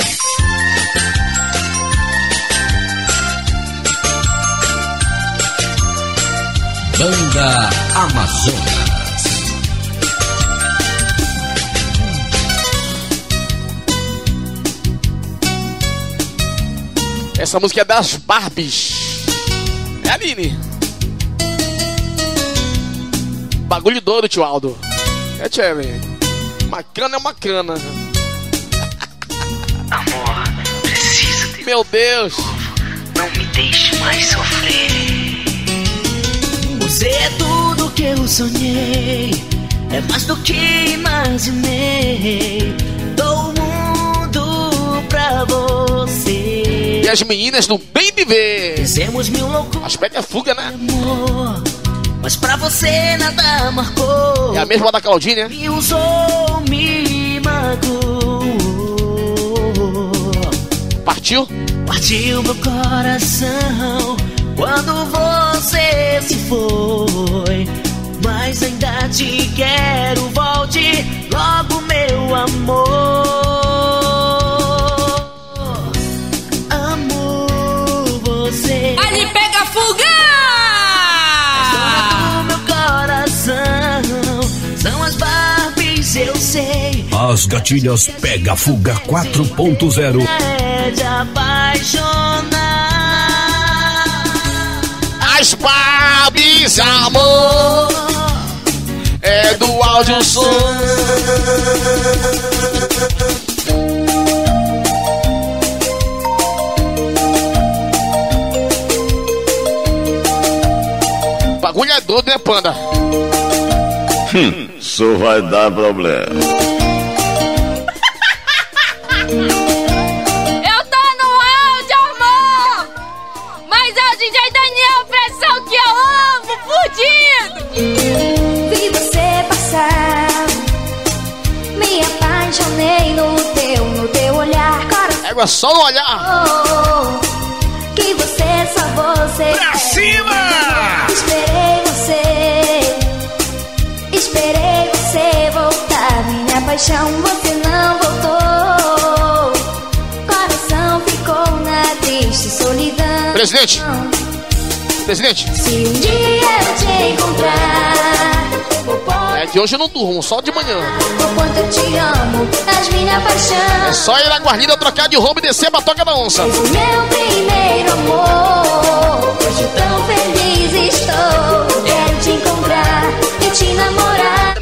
Banda Amazonas. Essa música é das Barbies. É a Aline. Bagulho doido, tio Aldo. É, Tchelle. Uma cana é uma cana. Amor, preciso de Meu Deus. Não me deixe mais sofrer. Você é tudo que eu sonhei, é mais do que imaginei. Dou o mundo pra você. E as meninas do Bem Viver. Fizemos mil loucuras, As pega fuga, né? amor, mas pra você nada marcou. É a mesma da Claudinha, né? Me usou, me magoou. Partiu? Partiu meu coração quando você se foi, mas ainda te quero, volte logo, meu amor. Amo você. Ali pega fuga! Do meu coração são as Barbies, eu sei. As gatilhas Pega Fuga quatro ponto zero. É de apaixonar. As Barbies, amor, é do áudio som. O bagulho é doido, né, Panda? Hum, isso vai dar problema. Eu tô no áudio, amor! Mas é o D J Daniel Pressão que eu amo, fudido! Vi você passar, me apaixonei no teu, no teu olhar. É só no olhar. Oh, que você só você. Pra cima! Esperei você, esperei você voltar. Minha paixão, você não voltou. Coração ficou na triste solidão. Presidente! Presidente! Se um dia eu te encontrar, É que hoje eu não durmo, só de manhã. o quanto eu te amo, és minha paixão. É só ir na guarnida, trocar de roupa e descer pra toca da onça. És o meu primeiro amor. Hoje tão feliz estou. Quero te encontrar e te namorar.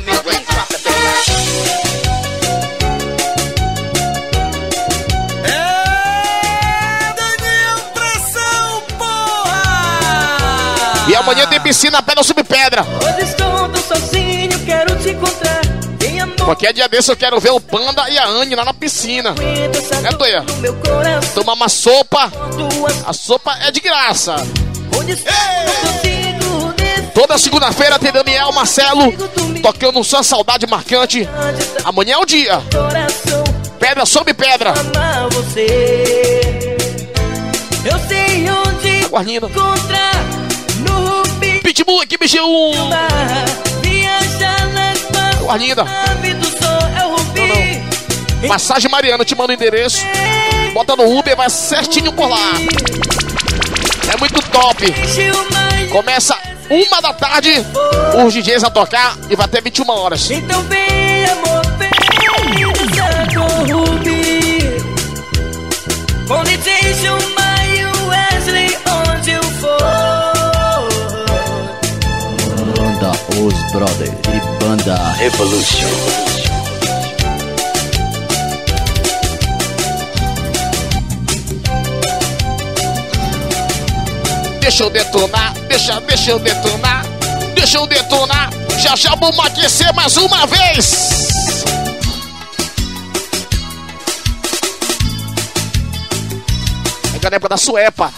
amanhã tem piscina, pedra ou subpedra. Hoje estou tão sozinho, quero te encontrar. Tem amor. Qualquer dia desse eu quero ver o Panda e a Anne lá na piscina. É, Toia? Tomar uma sopa. A sopa é de graça. Toda segunda-feira tem Daniel Marcelo tocando só saudade marcante. Amanhã é o dia. Pedra sobre pedra. Eu sei onde encontrar no Rubi. Pitbull aqui, bicho. Guarda. Passagem Mariana, te manda o endereço. Bota no Uber, vai certinho por lá. É muito top. Começa uma da tarde, os D Js a tocar e vai até vinte e uma horas. Então vem, amor, vem dançar com o Rubi. Com D J Gilmar e o Wesley, onde eu for. Banda Os Brothers e Banda Revolution. Deixa eu detonar, deixa, deixa eu detonar, deixa eu detonar. Já já vamos aquecer mais uma vez. É a época da Suepa.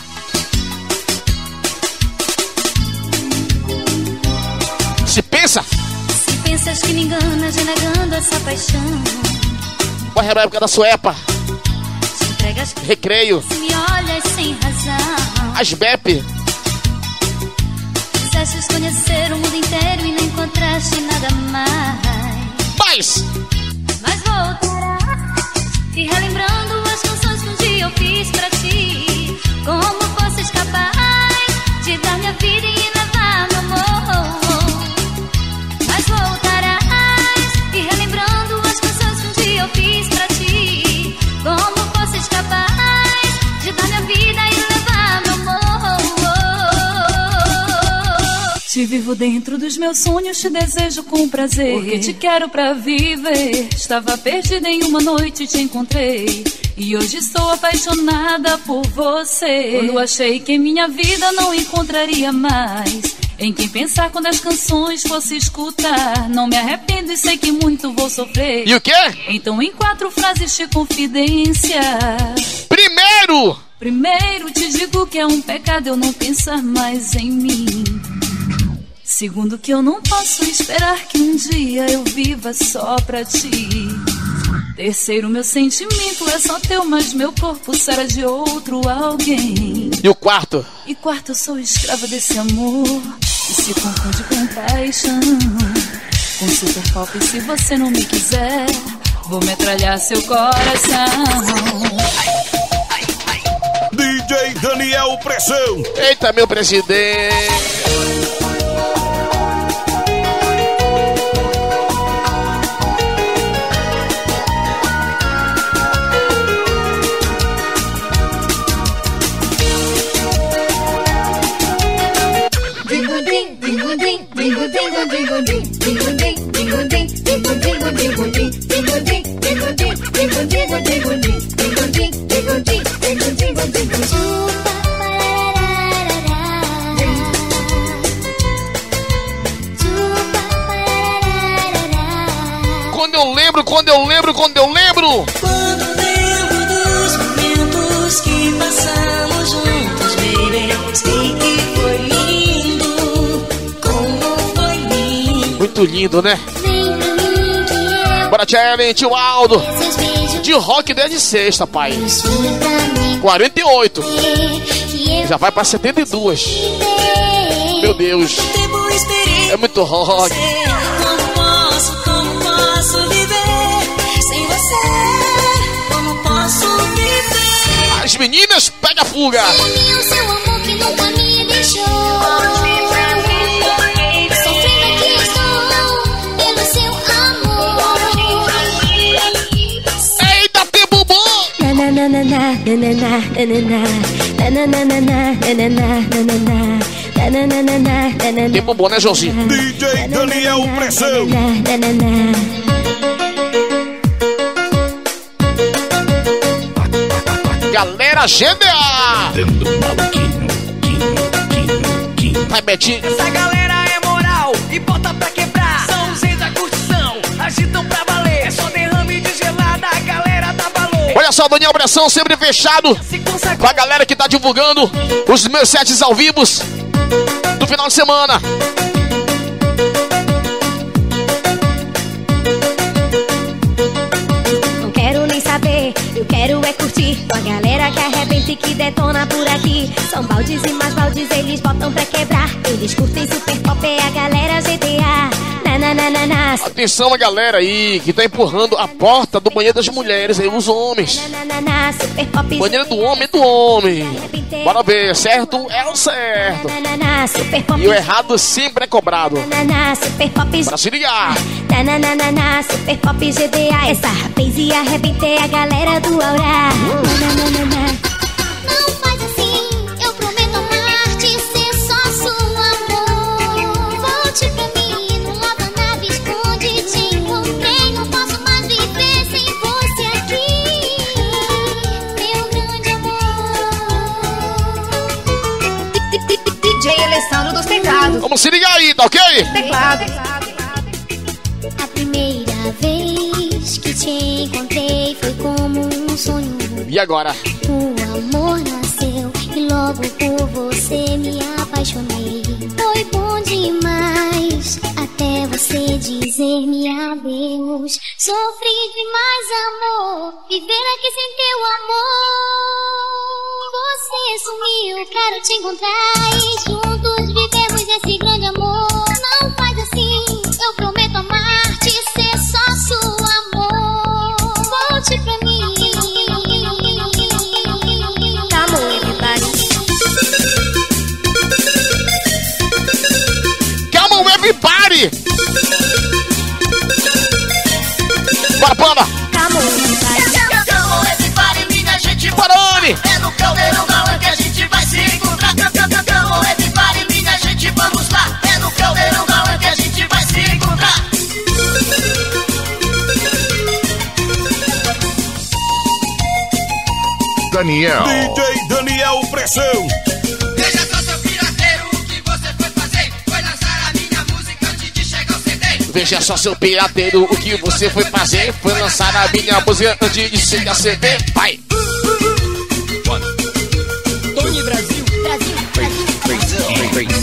Se pensa. Se pensas que me enganas, renegando essa paixão. Qual era a época da Suepa? Te entregas, Recreio. se me olhas sem razão. As B E P. Quisestes conhecer o mundo inteiro e não encontraste nada mais. Mas Mas voltarás e relembrando as canções que um dia eu fiz pra ti. Como fosses capaz de dar minha vida e levar meu amor. Mas voltarás e relembrando as canções que um dia eu fiz pra ti. Como fosses capaz de dar minha vida e levar meu amor. Te vivo dentro dos meus sonhos, te desejo com prazer, porque te quero pra viver. Estava perdida em uma noite, te encontrei e hoje estou apaixonada por você. Quando achei que em minha vida não encontraria mais em quem pensar quando as canções fosse escutar, não me arrependo e sei que muito vou sofrer. E o quê? Então em quatro frases de confidência. Primeiro! Primeiro te digo que é um pecado eu não pensar mais em mim. Segundo, que eu não posso esperar que um dia eu viva só pra ti. Terceiro, meu sentimento é só teu, mas meu corpo será de outro alguém. E o quarto? E quarto, eu sou escrava desse amor que se confunde com paixão. Com super pop, e se você não me quiser, vou metralhar seu coração. D J Daniel Pressão. Eita, meu presidente. Quando eu lembro, quando eu lembro, quando eu lembro. Quando lembro dos momentos que passamos juntos, baby, sei que foi lindo, como foi lindo. Muito lindo, né? Bora, Challenge, tio Aldo. De rock desde sexta, pai. quarenta e oito. Já vai pra setenta e dois. Meu Deus. É muito rock. Como posso, como posso viver sem você? Como posso viver? As meninas, pega a fuga. Ame o seu amor que nunca me deixou. Sofrendo aqui estou pelo seu amor. Eita, tempo bom! Na na na na na na na na na na na na na na. Tempo bom, né, Joãozinho? D J Daniel Pressão. Galera G D A. Pai Betinho. Essa galera é moral e bota pra quebrar. São os reis da curtição, agitam pra valer. É só derrame de gelada, a galera dá valor. Olha só, Daniel Pressão sempre fechado com a galera que tá divulgando os meus sets ao vivo do final de semana. Não quero nem saber, eu quero é curtir com a galera que arrebenta e que detona por aqui. São baldes e mais baldes, eles botam pra quebrar. Eles curtem super pop, é a galera G T A. Na, na, na, na, na. Atenção a galera aí que tá empurrando a porta do banheiro das mulheres aí, os homens. Na, na, na, super pop, banheiro do homem é do homem. Bora ver, certo é o certo. Na, na, na, super pop. E o errado sempre é cobrado. Na, na, na, super pop. Pra se ligar. Na, na, na, na, na, super pop G D A. Essa rapaz e arrebentei a galera do Aurá. Na, na, na, na, na. Não faz assim, eu prometo amar-te, ser só seu amor. Volte pra mim, não lava nave, esconde, te encontrei. Não posso mais viver sem você aqui, meu grande amor. D J Alessandro dos teclados. Vamos se ligar aí, tá ok? Teclado. A primeira vez que te encontrei foi como um sonho. E agora? O amor nasceu e logo por você me apaixonei. Foi bom demais até você dizer-me adeus. Sofri demais, amor, viver aqui sem teu amor. Você sumiu, quero te encontrar e juntos vivemos esse grande amor. Não faz assim, eu prometo amar-te, ser só seu amor. Volte pra mim. Everybody! Bora, Panda! Come on, everybody, minha gente. Barone! É no caldeirão da hora que a gente vai se encontrar. Come on, everybody, minha gente, vamos lá. É no caldeirão da hora que a gente vai se encontrar. Daniel. D J Daniel Pressão. Veja só, seu pirateiro, o que você foi fazer? Foi lançar a minha música antes de chegar ao C D. Veja só, seu pirateiro, o que você foi fazer? Foi lançar a minha música antes de chegar ao C D. Vai! Tony Brasil. Brasil, Brasil, Brasil.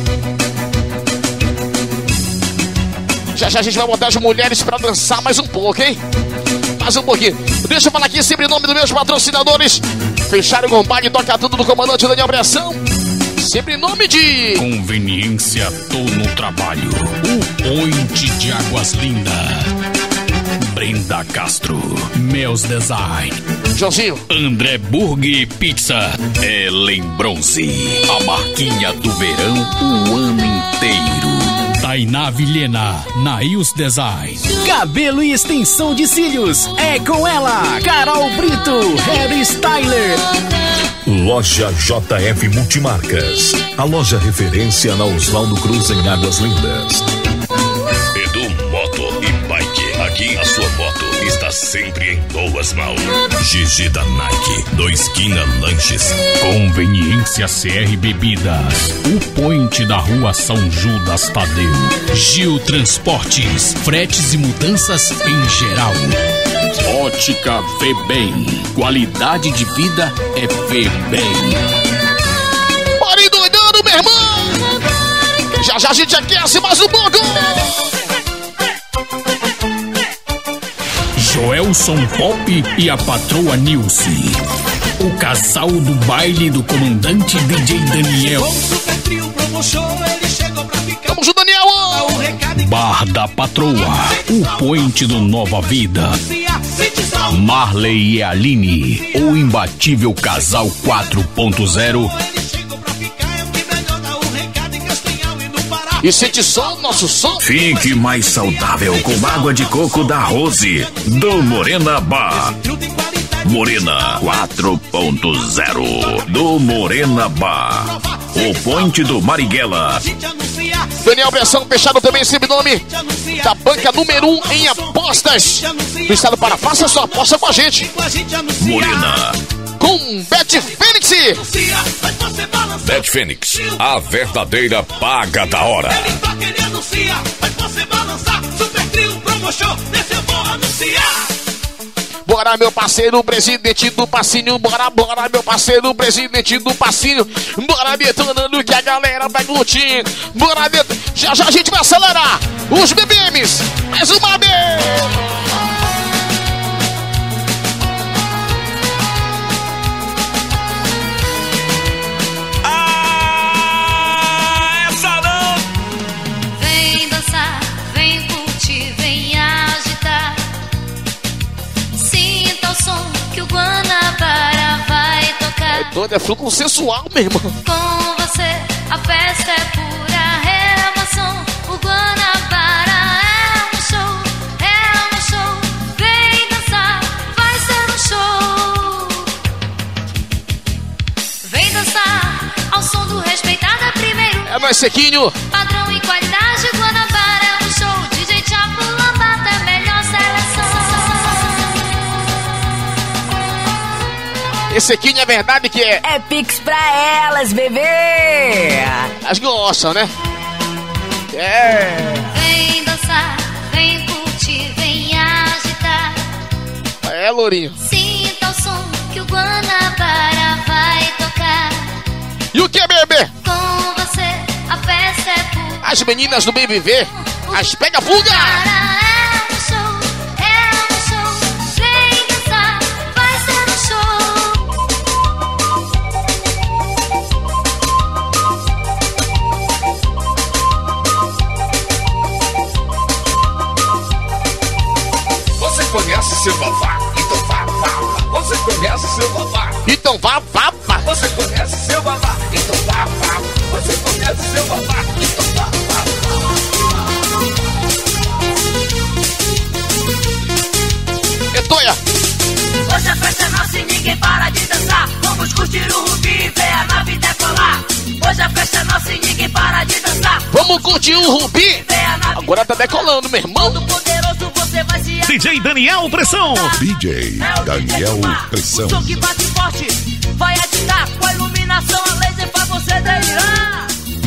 Já já a gente vai botar as mulheres pra dançar mais um pouco, hein? Mais um pouquinho. Deixa eu falar aqui sempre em nome dos meus patrocinadores. Fecharam o compadre, toca tudo do comandante Daniel Pressão. Sempre em nome de... Conveniência Tô no Trabalho. O Point de Águas Lindas. Brenda Castro. Meus Design. Joãozinho. André Burger Pizza. Ellen Bronze. A marquinha do verão o ano inteiro. Tainá Vilhena, Nails Design. Cabelo e extensão de cílios, é com ela, Carol Brito, Harry Styler. Loja J F Multimarcas, a loja referência na Oswaldo Cruz em Águas Lindas. Edu Moto e Bike, aqui a sua moto está sempre em boas mãos. Gigi da Nike, do Esquina Lanches. Conveniência C R Bebidas, o Point da rua São Judas Tadeu. Gil Transportes, fretes e mudanças em geral. Ótica Vê Bem, qualidade de vida é Vê Bem. Bora ir doidando, meu irmão! Já já a gente aquece mais um pouco! Joelson Pop e a patroa Nilce. O casal do baile do comandante D J Daniel. Vamos junto, Daniel! Bar da Patroa, o Point do Nova Vida. Marley e Aline, o imbatível casal quatro ponto zero. E sente som, nosso som. Fique mais saudável com água de coco da Rose, do Morena Bar. Morena quatro ponto zero, do Morena Bar. O Point do Marighella. Daniel Pressão, fechado também, sempre nome da banca número um em apostas do estado para. Faça sua aposta com a gente. Morena. Com com Bet Fênix. Bet Fênix, a verdadeira paga da hora. Ele toca, ele anuncia, mas você balançar. Super Trio Promotion, nesse eu vou anunciar. Bora, meu parceiro, presidente do passinho. Bora, bora, meu parceiro, presidente do passinho. Bora detonando que a galera vai curtindo. Bora detonando. Já já a gente vai acelerar os B B Ms. Mais uma vez. Ah, essa não. Vem dançar, vem curtir, vem agitar. Sinta o som que o Guanabara vai tocar. É doido, é fluxo sensual, meu irmão. Com você, a festa é pura emoção. O Guanabara é um show, é um show. Vem dançar, vai ser um show. Vem dançar ao som do respeitado primeiro. É nóis, Sequinho. Padrão e qualidade, Guanabara é um show. D J Chapo, Lambada, é melhor seleção. Esse Sequinho é verdade que é. É Pix pra elas, bebê. Elas gostam, né? É. Vem dançar, vem curtir, vem agitar. É, Lourinho. Sinta o som que o Guanabara vai tocar. E o que, bebê? Com você, a festa é pura. As meninas do Bem Viver, as pega fuga. É um show, é um show. Vem dançar, vai ser um show. Você conhece seu babá? Então vá, vá, vá. Você conhece seu babá? Então vá, vá, vá. Você conhece seu babá? Então vá, vá. Você conhece seu babá? Então vá, vá, vá. Etoia. Hoje a festa é nossa e ninguém para de dançar. Vamos curtir o Rubi e ver a nave decolar. Hoje a festa é nossa e ninguém para de dançar. Vamos curtir o Rubi. Agora tá decolando, meu irmão. Poderoso, você vai se D J Daniel Pressão. D J Daniel Pressão. O som que bate forte vai agitar. Com a iluminação a laser pra você delirar.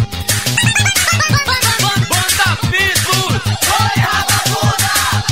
Banda Pitos, oi rapaziada.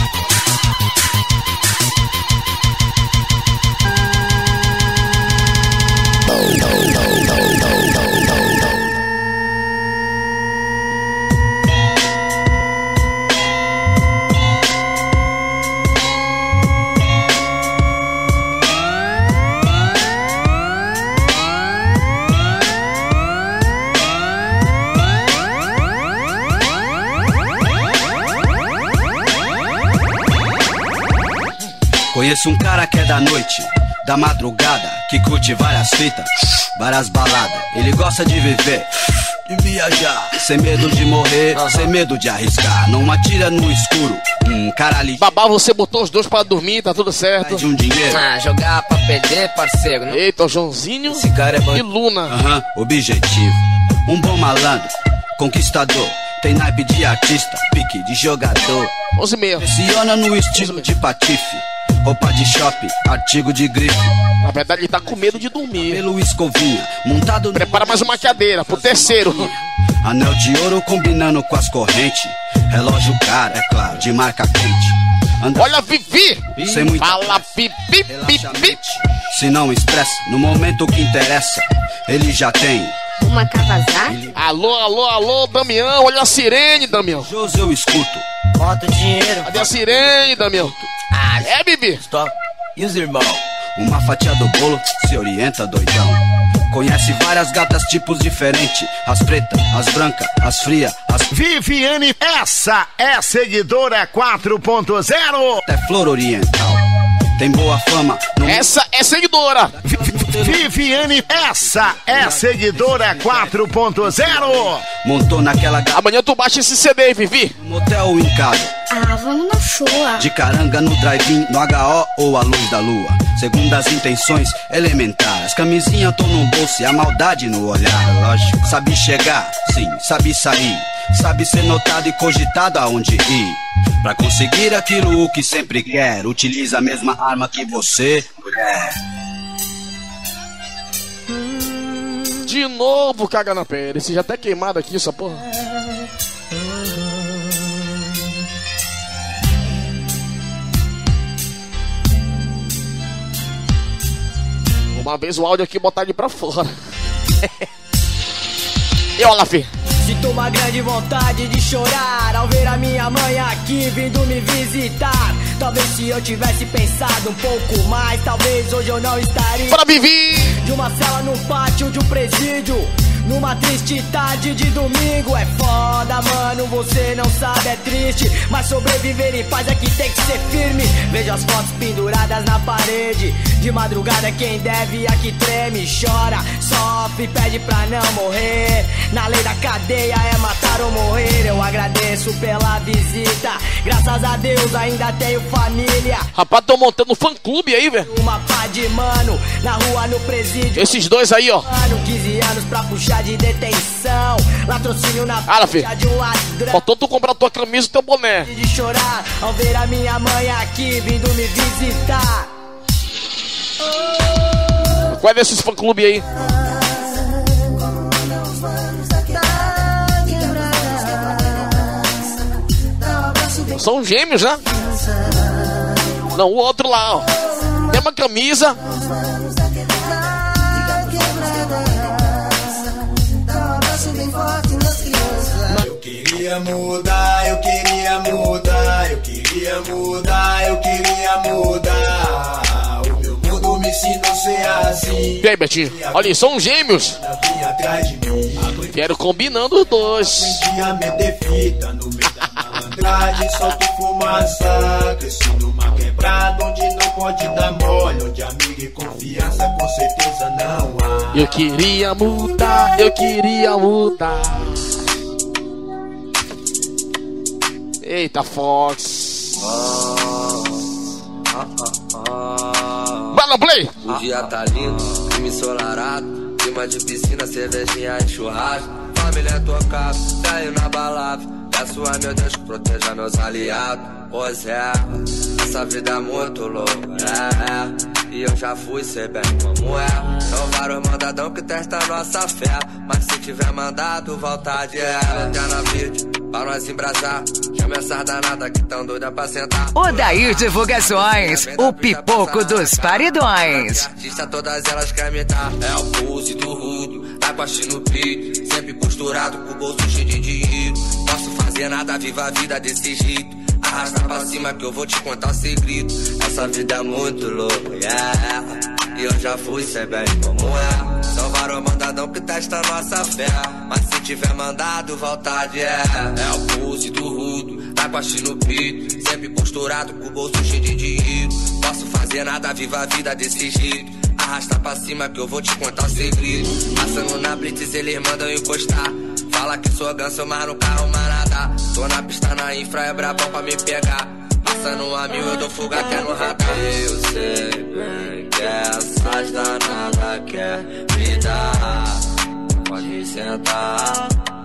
Conheço um cara que é da noite, da madrugada, que curte várias fitas, várias baladas. Ele gosta de viver, de viajar, sem medo de morrer, uhum. Sem medo de arriscar. Não atira no escuro, um cara ali. Babá, você botou os dois pra dormir, tá tudo certo. De um dinheiro. Ah, jogar pra perder, parceiro. Não? Eita, o Joãozinho Esse cara é bom. E Luna. Aham, uhum. Objetivo, um bom malandro, conquistador. Tem naipe de artista, pique de jogador. onze e meia. Pressiona no estilo de patife. Roupa de shopping, artigo de grife. Na verdade ele tá com medo de dormir. Pelo escovinha, montado. Prepara mais uma cadeira pro terceiro. Anel de ouro combinando com as correntes. Relógio caro, é claro, de marca quente. Anda... Olha Vivi! Sem muita fala pipi, pipi. Se não estressa, no momento que interessa, ele já tem uma cavazada. Ele... Alô, alô, alô, Damião, olha a sirene, Damião. José, eu escuto. Bota o dinheiro. Cadê a sirene, Damião? Ah, é, Bibi? Stop. E os irmãos? Uma fatia do bolo, se orienta, doidão. Conhece várias gatas, tipos diferentes. As pretas, as brancas, as frias, as... Viviane, essa é seguidora quatro ponto zero. É flor oriental. Tem boa fama. No... Essa é seguidora. Viviane, essa é seguidora quatro ponto zero. Montou naquela... Amanhã tu baixa esse C D, Vivi. Motel em casa. Ah, vamos na sua. De caranga no drive-in, no H O ou a luz da lua. Segundo as intenções elementares. Camisinha tô no bolso e a maldade no olhar. Lógico. Sabe chegar, sim, sabe sair. Sabe ser notado e cogitado aonde ir. Pra conseguir aquilo que sempre quer. Utiliza a mesma arma que você, mulher. De novo caga na pele. Esse já tá queimado aqui, essa porra. Uma vez o áudio aqui botar ele pra fora. E olha lá, fi. Sinto uma grande vontade de chorar ao ver a minha mãe aqui vindo me visitar. Talvez se eu tivesse pensado um pouco mais, talvez hoje eu não estaria. Bora, Vivi! De uma cela no pátio de um presídio, numa triste tarde de domingo. É foda, mano, você não sabe, é triste, mas sobreviver em paz é que tem que ser firme. Vejo as fotos penduradas na parede, de madrugada quem deve aqui treme. Chora, sofre, pede pra não morrer. Na lei da cadeia é matar ou morrer. Eu agradeço pela visita, graças a Deus ainda tenho família. Rapaz, tô montando um fã-clube aí, velho. Uma pá de mano, na rua, no presídio. Esses dois aí, ó. Mano, quinze anos pra puxar de detenção. Latrocínio na ah, filho. De um ladrão. Faltou tu comprar tua camisa e teu boné. De chorar ao ver a minha mãe aqui vindo me visitar. Qual é desses fã-clube aí? São gêmeos, né? Não, o outro lá, ó. Tem uma camisa. Eu queria mudar, eu queria mudar, eu queria mudar, eu queria mudar. O meu mundo me ensinou a ser assim. E aí, Betinho? Olha aí, são gêmeos. Quero combinando os dois. Aprendi a meter fita no meio da malandragem, solto fumaça. Cresci numa quebrada onde não pode dar mole, onde amigo e confiança com certeza não há. Eu queria mudar, eu queria mudar. Eita, Fox. Bala Play. O dia tá lindo, clima ensolarado, clima de piscina, cervejinha e churrasco. Família tocada, daí na balada. Peço a meu Deus que proteja meus aliados. Pois é, essa vida é muito louca, é, é. E eu já fui, sei bem como é. São vários mandadão que testam nossa fé, mas se tiver mandado, volta de é. Até na vídeo, pra nós embrasar. Chama essas danadas que tão doida pra sentar. Odair Divulgações, o pipoco dos paredões. Artista, todas elas querem me dar. É o pulse do rudo, tá com a no peito, sempre posturado com o bolso cheio de dinheiro. Posso fazer nada, viva a vida desse jeito. Arrasta pra cima que eu vou te contar o segredo. Essa vida é muito louca, yeah. E eu já fui, sei bem como é. São vários mandadão que testam nossa fé, mas se tiver mandado, vontade é. É o pulse do rudo, tá com a no peito, sempre posturado com o bolso cheio de dinheiro. Posso fazer nada, viva a vida desse jeito. Arrasta pra cima que eu vou te contar o segredo. Passando na blitz, eles mandam encostar. Fala que sou ganso, mas no carro manada. Tô na pista, na infra, é brabão pra me pegar. Passando a mil, eu dou fuga que é no radar. Eu sei bem que essas danadas quer me dar. Pode sentar,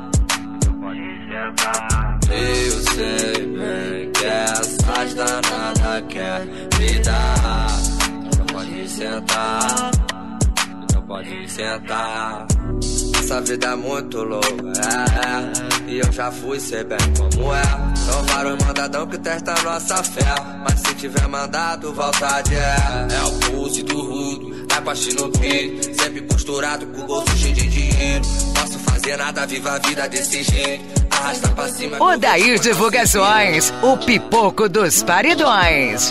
pode sentar. Eu sei bem que essas danadas quer me dar. Pode sentar, então pode sentar. Essa vida é muito louca, é, é. E eu já fui, sei bem como é. São vários mandadão que testam nossa fé, mas se tiver mandado, vontade é. É o pulse do rudo, tá com a no peito, sempre posturado com o bolso cheio de dinheiro. Posso fazer nada, viva a vida desse jeito. Arrasta pra cima. Odair Divulgações, o pipoco dos paredões.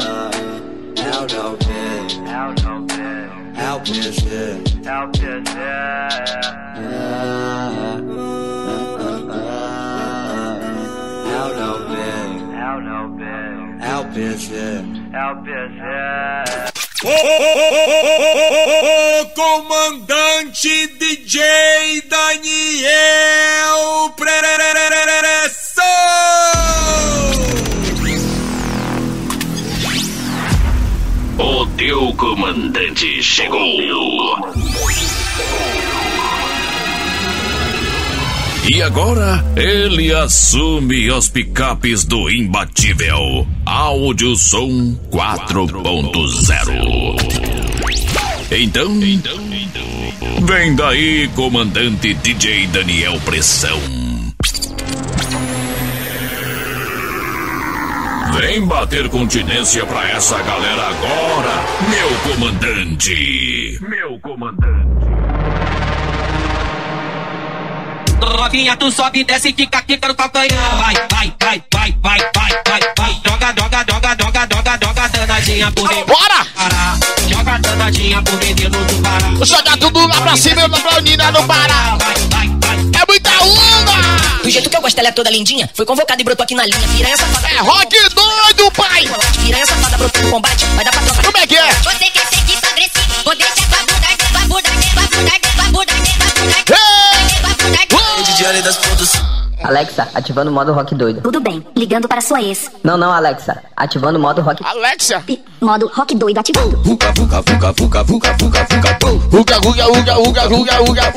É o não tem, é o não tem. É o P G, é o P G. É o não bem, é o não bem. É o P G, é o P G. Ô, comandante D J Daniel Pressão! O teu comandante chegou. E agora ele assume os picapes do imbatível Áudio Som quatro ponto zero. Então, Vem daí, comandante D J Daniel Pressão. Vem bater continência pra essa galera agora, meu comandante. Meu comandante. Novinha, tu sobe, desce, quica, quica no calcanhar. Vai, vai, vai, vai, vai, vai, vai, vai. Joga, joga, joga, joga, joga, joga, danadinha por dentro. Bora! Joga danadinha por dentro do Pará. Joga tudo lá pra cima, pra Claudina no Pará. É muita onda! Do jeito que eu gosto, ela é toda lindinha. Foi convocada e brotou aqui na linha. Piranha safada. É rock doido, pai! Piranha safada brotou no combate. Vai dar pra trocar. Como é que é? Você quer ser que sou agressivo? Vou deixar tua bunda, tua bunda, tua bunda, tua bunda, tua bunda. Alexa, ativando o modo rock doido. Tudo bem, ligando para sua ex. Não, não, Alexa, ativando o modo rock. Alexa! P modo rock doido ativando. Vuca, vuca, vuca, vuca, vuca, vuca, vuca, vuca, vuca, vuca, vuca, vuca, vuca,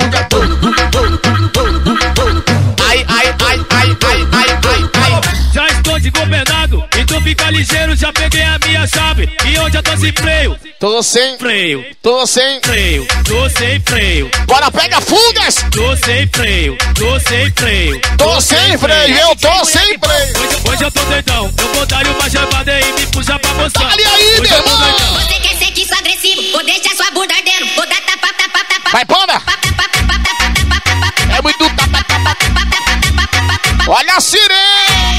vuca. Ai, ai, ai, ai, ai, ai, ai, ai. Já estou desgovernado, então fica ligeiro, já peguei a minha chave. E hoje eu tô sem freio. Tô sem freio. Tô sem freio. Tô sem freio. Bora, pega fugas. Tô sem freio. Tô sem freio. Tô sem freio, eu tô sem freio. Hoje, hoje eu tô doidão, eu vou dar uma chamada e me puxar pra mostrar. Dá-lhe aí, meu irmão. Você quer ser que sou agressivo? Vou deixar sua bunda ardendo. Vou dar tapa, tapa, tapa. Vai, panda. É muito tapa, tapa, tapa. Olha a sirene.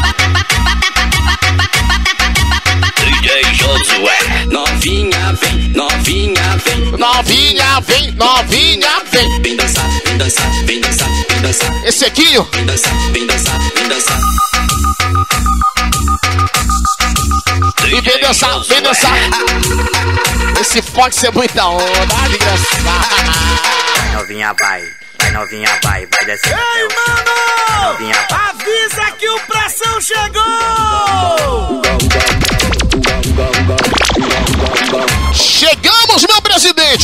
D J Josué, novinha vem, novinha vem, novinha vem, novinha vem. Vem dançar, vem dançar, vem dançar, vem dançar. Esse aqui, ó. Vem dançar, vem dançar, vem dançar. E vem dançar, vem dançar. Esse Fox é muita onda, desgraçado. Novinha vai. Vai novinha, vai, vai descer. Ei, mano! Novinha, avisa que o Pressão chegou! Chegamos, meu presidente!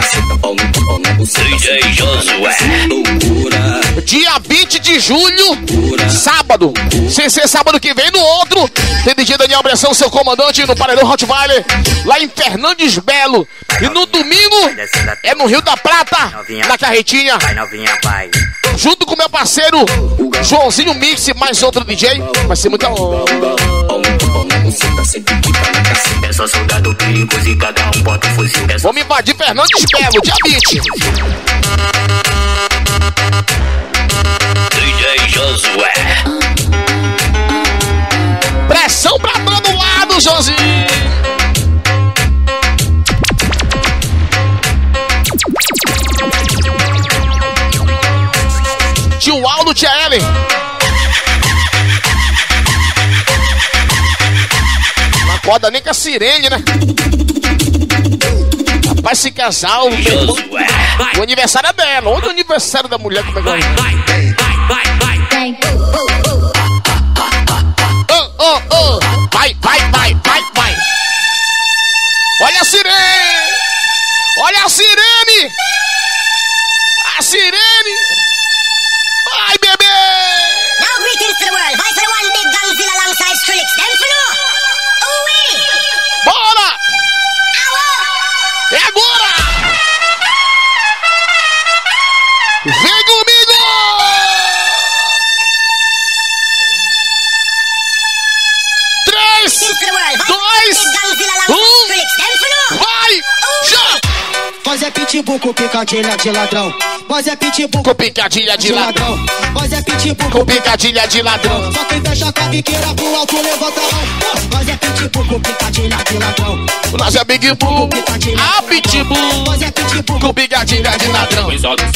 D J Josué. Dia vinte de julho, sábado. Sem ser sábado que vem, no outro. Tem D J Daniel Pressão, seu comandante, no Paredão Rottweiler, lá em Fernandes Belo. E no domingo, é no Rio da Prata, na Carretinha. Vai novinha, vai. Junto com meu parceiro, Joãozinho Mix, mais outro D J. Vai ser muita onda. Eu sou soldado perigos e cada um bota o fuzil. Vamos invadir Fernandes Belo, dia vinte. D J Josué. Pressão pra todo lado, Joãozinho. Tio Aldo, tia Ellen. Não acorda nem com a sirene, né? Rapaz, se casar, o, o aniversário é dela. Onde é o aniversário da mulher? Como é que vai? Vai, vai, vai, vai. Oh, oh, oh. Vai, vai, vai, vai, vai. Olha a sirene. Olha a sirene. A sirene. Vai, bebê! Now greetings to the world. Vice the one big Godzilla alongside Skrillex. Them for no. Ooh-wee! Bora! É agora! Vem comigo! Três, dois, um, vai! Já! Mas é pitbull com picadilha de ladrão. Mas é pitbull com picadilha de ladrão. Mas é pitbull com picadilha de ladrão. Só quem fecha com a biqueira pro alto levanta a mão. Mas é pitbull com picadilha de ladrão. Nós é Big Bull, a pitbull. Mas é pitbull com picadilha de ladrão.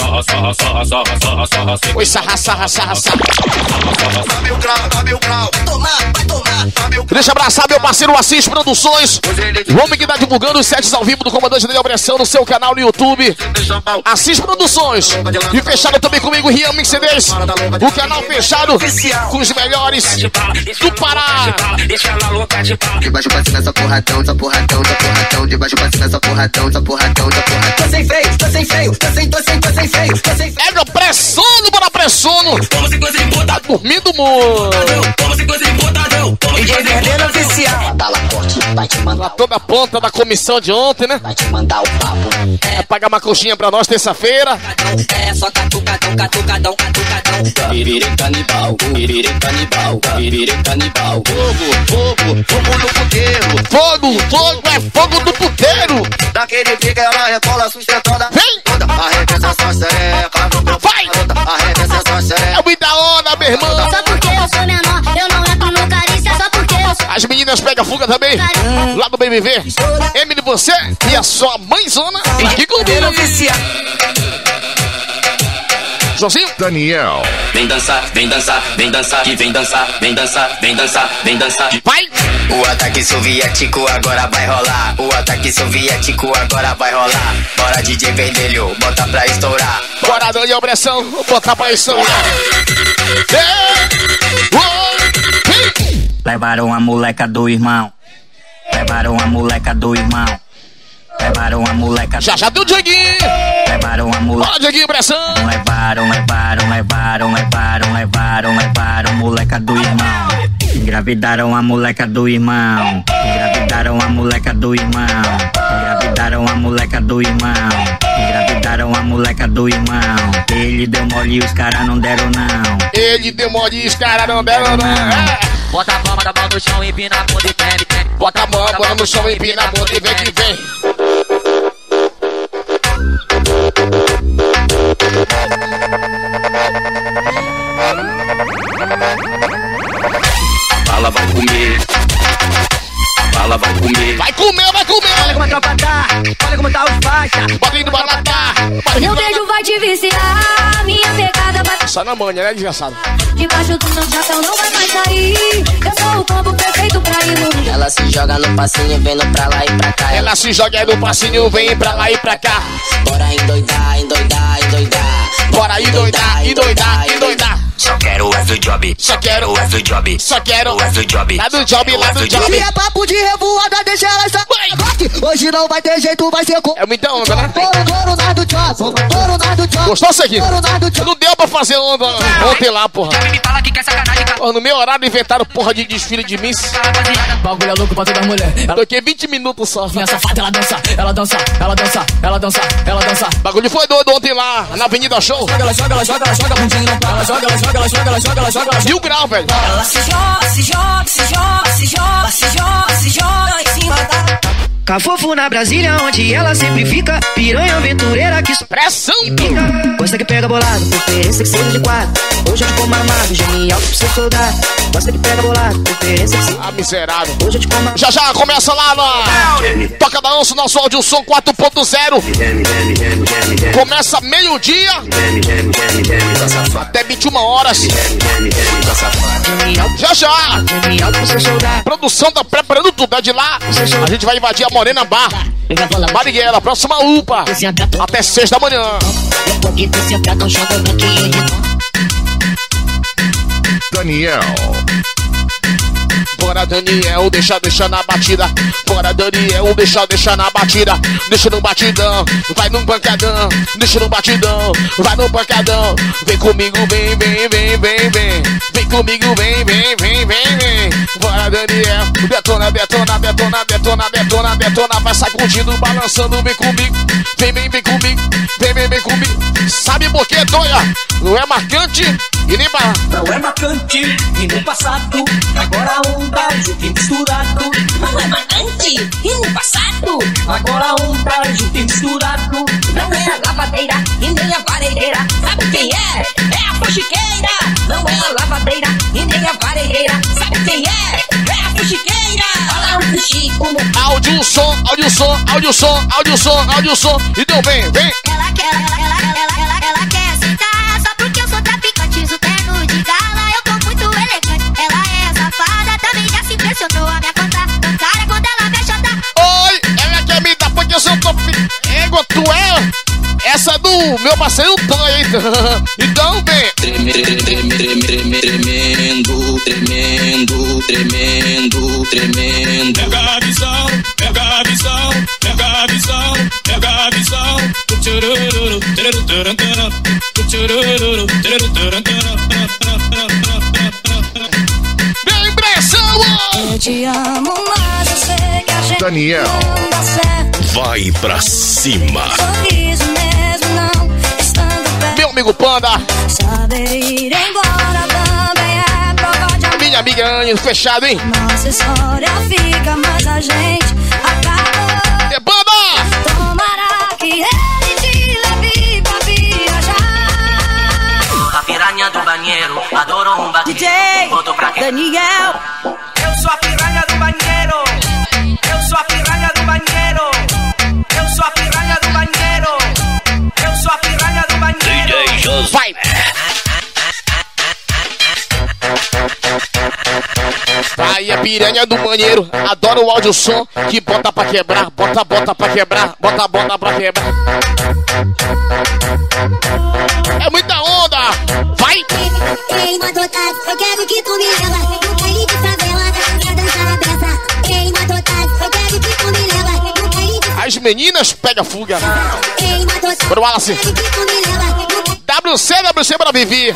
Oi, sarra, sarra, sarra, sarra. Dá meu grau, dá meu grau. Tomar, vai tomar. Deixa eu abraçar meu parceiro Assis Produções, o homem que tá divulgando os sets ao vivo do comandante Daniel Pressão no seu canal no YouTube. Assis Produções. E fechado também comigo, Rian Mix C Ds. O canal fechado com os melhores do Pará. De baixo pra cima, essa porradão, essa porradão, essa porradão. De baixo pra cima, essa porradão, essa porradão, essa porradão. Tô sem freio, tô sem freio, tô sem, tô sem, tô sem freio, tô sem freio. Pega pressono, bora pressono. Tá dormindo, mano. D J Vermelho Oficial. Lá toda a ponta da comissão de ontem, né? Vai te mandar o papo. É pagar uma coxinha pra nós terça-feira. É só catucadão, catucadão, catucadão. Piriri canibal, piriri canibal, piriri canibal. Fogo, fogo, fogo no puteiro. Fogo, fogo, é fogo do puteiro. Daquele pique ela rebola sustentando. Vem! Arrebenta essa xereca. Vai! Arrebenta essa xereca. É muito da hora, meu irmão. Só porque eu sou menor, eu não entro no carícia. Só porque eu sou... As meninas pegam fuga também. Lá do B B V. Emily, você e a sua mãezona. Que combina. Oficial. Joãozinho? Daniel. Vem dançar, vem dançar, vem dançar, que vem dançar, vem dançar, vem dançar, vem dançar. Vai! O ataque soviético agora vai rolar. O ataque soviético agora vai rolar. Bora D J Vermelho, bota pra estourar. Bora Daniel Opressão, botar pra estourar. Levaram a moleca do irmão. Levaram a moleca do irmão. Levaram a moleca do... Já já deu o Dieguinho. Levaram a moleca... Bora, Dieguinho, pressão. Levaram, levaram, levaram, levaram, levaram, levaram moleca do irmão. Engravidaram a moleca do irmão. Engravidaram a moleca do irmão. Engravidaram a moleca do irmão. Engravidaram a moleca do irmão. Ele deu mole e os caras não deram não. Ele deu mole e os caras não deram não. É. Bota a palma da mão no chão, empina a bunda e vem, vem. Bota a mão, a mão no chão, empina a bunda e vem que vem. Fala, vai comer. Fala, vai comer. Vai comer, vai comer. Olha como a tropa tá, olha como tá os faixa. Barrinho do Balatá. Meu beijo vai te viciar, minha pegada vai... Só na manhã, né, desgraçado? Debaixo do meu chapéu não vai mais sair. Eu sou o combo perfeito pra iludir. Ela se joga no passinho, vendo pra lá e pra cá. Ela se joga no passinho, vem pra lá e pra cá. Bora endoidar, endoidar, endoidar. Bora endoidar, endoidar, endoidar. Só quero o do job. Só quero o do job. Só quero o do job. Lá do job, lá do job. Se é papo de revoada, deixa ela estar. Hoje não vai ter jeito, vai ser com. É muita onda, né? Toro, toro, nado, job. Toro, nado, job. Gostou, Seguinho? Não deu pra fazer onda ontem lá, porra. Porra, no meu horário inventaram porra de desfile de Miss. Bagulho é louco pra toda mulher. Toquei vinte minutos só. Minha safada, ela dança, ela dança, ela dança, ela dança, ela dança. Bagulho foi doido ontem lá, na Avenida Show. Ela joga, ela joga, ela joga, bundinho no pau. Ela joga, ela joga, ela joga, ela joga, ela joga, ela joga. Mil grau, velho. Ela se joga, se joga, se joga, se joga, se joga, se joga em cima da... Cafofo na Brasília, onde ela sempre fica. Piranha aventureira que pressão e pica. Gosta que pega bolado, preferência que seja de quatro. Hoje eu te como amado, genial que precisa soldar. Gosta que pega bolado, preferência que seja... Ah, miserável. Hoje eu te como... Já já começa lá na Toca da Onça, nosso áudio som quatro ponto zero. Começa meio-dia até vinte e uma horas. Já já. Produção tá preparando tudo, é de lá. A gente vai invadir a Morena Bar. Marighella, próxima UPA. Até seis da manhã. Daniel. Bora, Daniel, deixa, deixa na batida. Bora, Daniel, deixa, deixa na batida. Deixa no batidão, vai no pancadão. Deixa no batidão, vai no pancadão. Vem comigo, vem, vem, vem, vem, vem. Vem comigo, vem, vem, vem, vem, vem. Bora, Daniel, detona, detona, detona, detona, detona, detona. Vai sacudindo, balançando, vem comigo. Vem, vem, vem comigo. Vem, vem, vem comigo. Sabe por quê, Tonha? Não é marcante e nem barra. Não é marcante e no passado. Agora um tarde misturado. Não é marcante e no passado. Agora um tarde misturado. Não é a lavadeira e nem a vareira. Sabe quem é? É a fuxiqueira. Não é a lavadeira e nem a vareira. Sabe quem é? É a fuxiqueira. Olha o fuxico. Áudio, som, áudio, som, áudio, som, áudio, som, áudio, som. Então vem, vem. Ela quer, ela, ela, ela, ela, ela quer sentar. Só porque eu sou traficante, uso terno de gala. Eu tô muito elegante. Ela é safada, também já se impressionou a minha conta. Tão cara quando ela mexe, tá. Oi, ela quer me dar porque eu sou top. Ego, tu é? Essa é do meu parceiro Tonha, hein? Então vem. Tremendo, tremendo, tremendo, tremendo, tremendo. Pega a visão, pega a visão, pega a visão, pega a visão. Vem pressão! te amo, mas eu sei que a gente Daniel. não dá certo. Vai pra cima. Sorriso mesmo não estando perto. Meu amigo Panda. Saber ir embora também é prova de amor. Minha amiga Anne, fechado, hein? Nossa história fica, mas a gente acabou. É Panda! Tomara que ele te leve pra viajar. A piranha do banheiro, adoro um baque. D J Daniel. Eu sou a piranha do banheiro. Eu sou a piranha do banheiro. Eu sou a piranha do banheiro. Eu sou a piranha do banheiro. Vai! Aí a piranha do banheiro, adoro o áudio som que bota pra quebrar, bota, bota pra quebrar, bota, bota pra quebrar. É muita onda! Vai! Ei, matotado, eu quero que tu me leva no baile de favela, pra dançar a beça. Ei, matotado, eu quero que tu me leva no baile de favela. As meninas pegam fuga. Ei, matotado, Bora, Wallace. eu quero que tu me leva no W C, W C pra Vivi.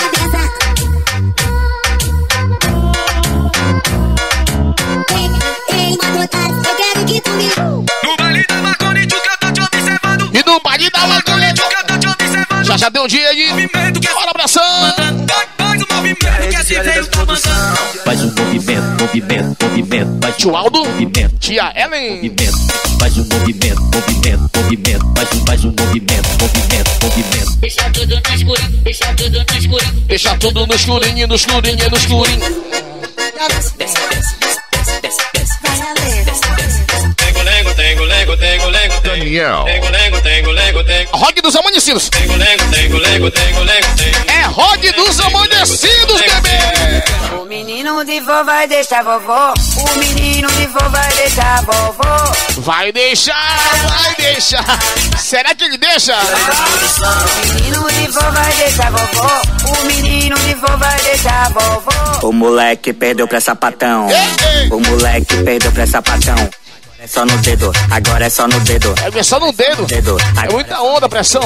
Ei, matotado, eu quero que tu me leva. No baile da maconha que eu tô te observando. E no baile da maconha que eu tô te observando. Já já deu um dia aí. Bora, abração. Faz o movimento que esse veio tá mandando. Faz um movimento, movimento, movimento. Faz Tio Aldo, movimento. tia Ellen. Movimento. Faz um movimento, movimento, movimento. Faz um, faz um movimento, movimento, movimento. Deixa tudo no escurinho, deixa tudo no escurinho. Deixa tudo no escurinho, no escurinho, no escurinho. Desce, desce, desce, desce, desce, desce. Tengo, lengo, tengo, lengo, tengo, lengo. Daniel. Tengo, lengo, tengo, lengo, tengo. Rock dos Amanhecidos. Tengo, lengo, tengo, lengo, tengo, lengo, tengo. É Rock dos Amanhecidos, bebê. O menino de vô vai deixar vovó. O menino de vô vai deixar vovó. Vai deixar, vai deixar. Será que ele deixa? O menino de vô vai deixar vovó. O menino de vô vai deixar vovó. O moleque perdeu pra sapatão. O moleque perdeu pra sapatão. É só no dedo, agora é só no dedo. É só no dedo. dedo. É muita onda, pressão.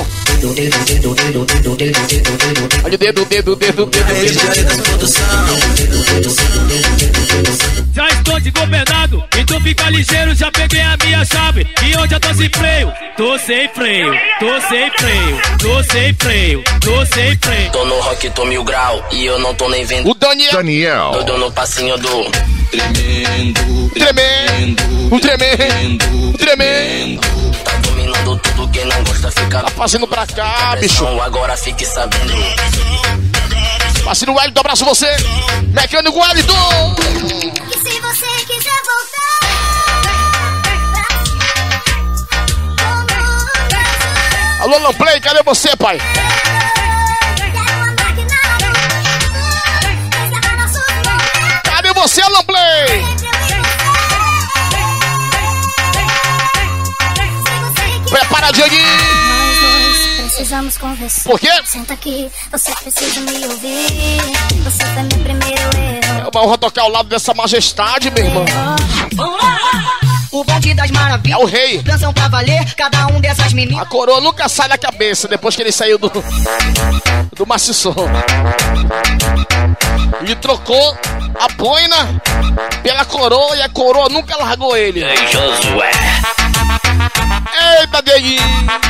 Olha o dedo, dedo, dedo, dedo, dedo. Já estou desgovernado, então fica ligeiro, já peguei a minha chave. E hoje eu tô sem freio, tô sem freio, tô sem freio, tô sem freio, tô sem freio. Tô no rock, tô mil grau, e eu não tô nem vendo. O Daniel. Daniel. Tô dando passinho do Tremendo. Tremendo. Um tremendo. Um tremendo. Tá dominando tudo, quem não gosta fica. Tá fazendo pra cá, bicho. Agora fique sabendo. Parceiro Wellington, abraço você. Mecânico Wellington. E se você quiser voltar. Alô, Lamplay, cadê você, pai? Cadê você, Lamplay? Prepara, Dieguinho! Nós dois precisamos conversar. Por quê? Senta aqui, você precisa me ouvir. Você foi meu primeiro erro. É uma honra tocar ao lado dessa majestade, meu irmão. Vamos lá! O bonde das maravilhas. É o rei. Dançam pra valer, cada um dessas meninas. A coroa nunca sai da cabeça depois que ele saiu do do maciço. Ele trocou a boina pela coroa e a coroa nunca largou ele. Ei, Josué. Eita, Dieguinho!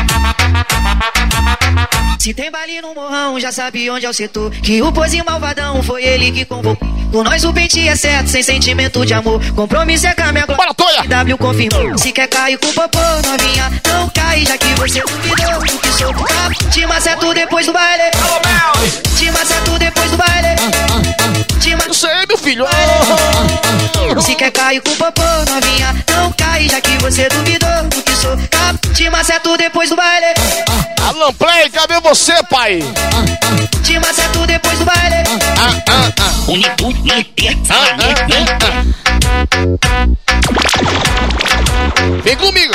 Se tem baile no morrão, já sabe onde é o setor. Que o pozinho malvadão foi ele que convocou. Com nós o pente é certo, sem sentimento de amor. Compromisso é com a minha Bora, Toia! W confirmou. Se quer cair com popô, novinha, não cai, já que você duvidou do que sou. Te maceto depois do baile. Te maceto depois do baile. Te Eu sei, meu filho. Se quer cair com popô, novinha, não cai, já que você duvidou do que sou. Te maceto depois do baile. Alan Play, cadê você, pai? Te maceto depois do baile. Ah, ah, ah. Unitude, Ah, ah, ah. Vem comigo.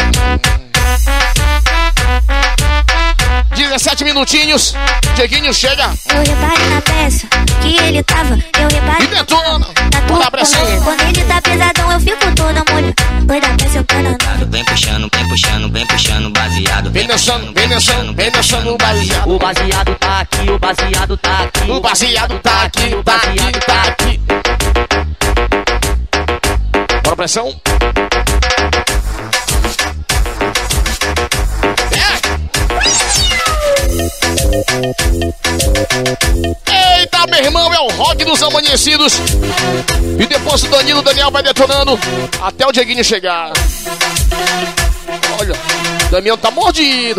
dezessete minutinhos. Dieguinho chega. Eu reparei na peça que ele tava. Eu reparei E detona. na tua Dá pressão. Quando ele tá pesadão, eu fico toda molha. Doida pra seu canal. Vem puxando, vem puxando, vem puxando baseado. Vem dançando, vem dançando, vem dançando o baseado. O baseado tá aqui, o baseado tá aqui. O baseado tá aqui, tá aqui, tá aqui. Bora, pressão. Eita, meu irmão, é o rock dos amanhecidos. E depois o Danilo, o Daniel vai detonando até o Dieguinho chegar. Olha, o Damião tá mordido.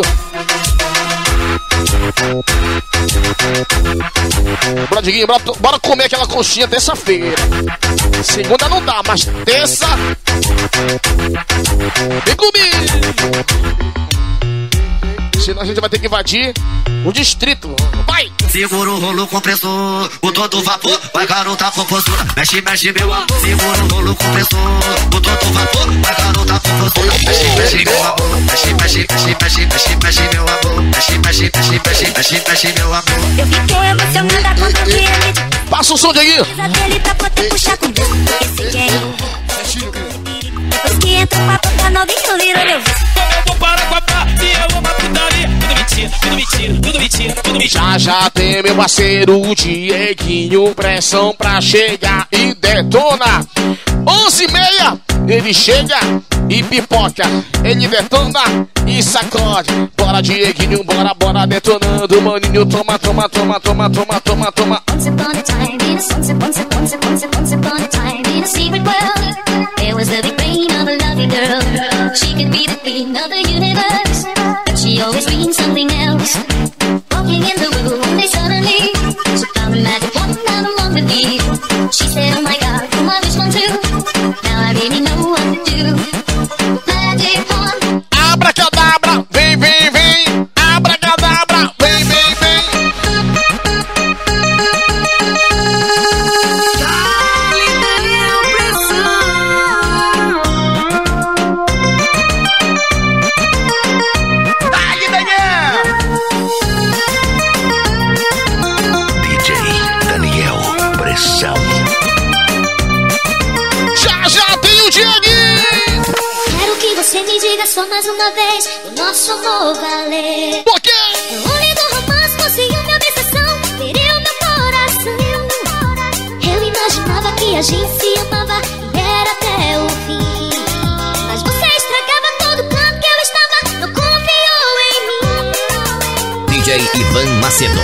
Bora, Dieguinho, bora, bora comer aquela coxinha terça-feira. Segunda não dá, mas terça. Vem comigo. Senão a gente vai ter que invadir o distrito. Vai! Segura o rolo compressor, o todo vapor, vai garota com postura. Mexe, mexe, meu amor. Segura o rolo compressor, o todo vapor, vai garota com postura. Mexe, mexe, meu amor. Mexe, mexe, mexe, mexe, mexe, mexe, meu amor. Mexe, mexe, mexe, mexe, mexe, mexe, meu amor. Eu fiquei emocionada quando vi ele. Passa o som, Dieguinho. Dele pra poder puxar com Deus. Esse game. Depois que entra o papo da novinho, vira meu vício. Eu vou para com a pá e eu amo a putaria. Tudo mentira, tudo mentira, tudo mentira, tudo mentira. Já já tem meu parceiro, o Dieguinho, pressão pra chegar e detona. Onze e meia, ele chega e pipoca. Ele detona e sacode. Bora, Dieguinho, bora, bora, detonando. Maninho, toma, toma, toma, toma, toma, toma, toma. Once upon a time, in a once, once, once, once, once upon a time, in a secret world, there was the big brain of a lovely girl. She could be the queen of the universe, but she always dreamed something else. Walking in the room, one day suddenly, she found the magic one down among the bees. She said, oh my God, come on, this one too. Now I really know what to do. Magic one. Abracadabra, vem, vem, vem. Abracadabra, vem, vem, vem. Dale, Daniel! D J Daniel, pressão. Já, já tem o Dieguinho. Quero que você me diga só mais uma vez o nosso amor valer. Por quê? O homem do romance fosse o meu obsessão, teria o meu coração. Eu imaginava que a gente se amava e era até o fim. Mas você estragava todo canto que eu estava, não confiou em mim. D J Ivan Macedo.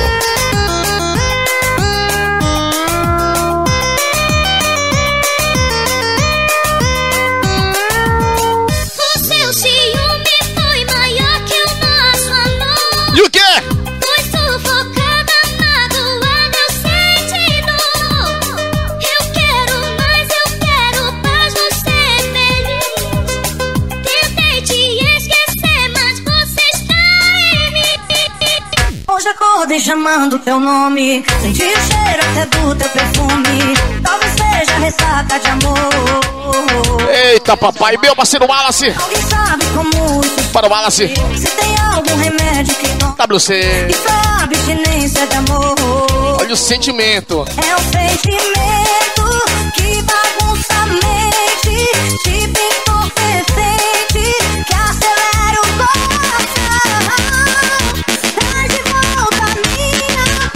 O seu ciúme foi maior que o nosso amor. E o quê? Foi sufocada, magoada, eu senti dor. Eu quero mais, eu quero paz, você feliz. Tentei te esquecer, mas você está em mim. Hoje acordei chamando teu nome, senti o cheiro até do teu perfume. Talvez seja ressaca de amor. Eita, papai, meu parceiro Wallace. Alguém sabe como isso para o Wallace. se tem algum remédio que não W C. e pra abstinência de amor. Olha o sentimento. É o sentimento que bagunça a mente, tipo entorpecente que acelera o coração. Traz de volta a minha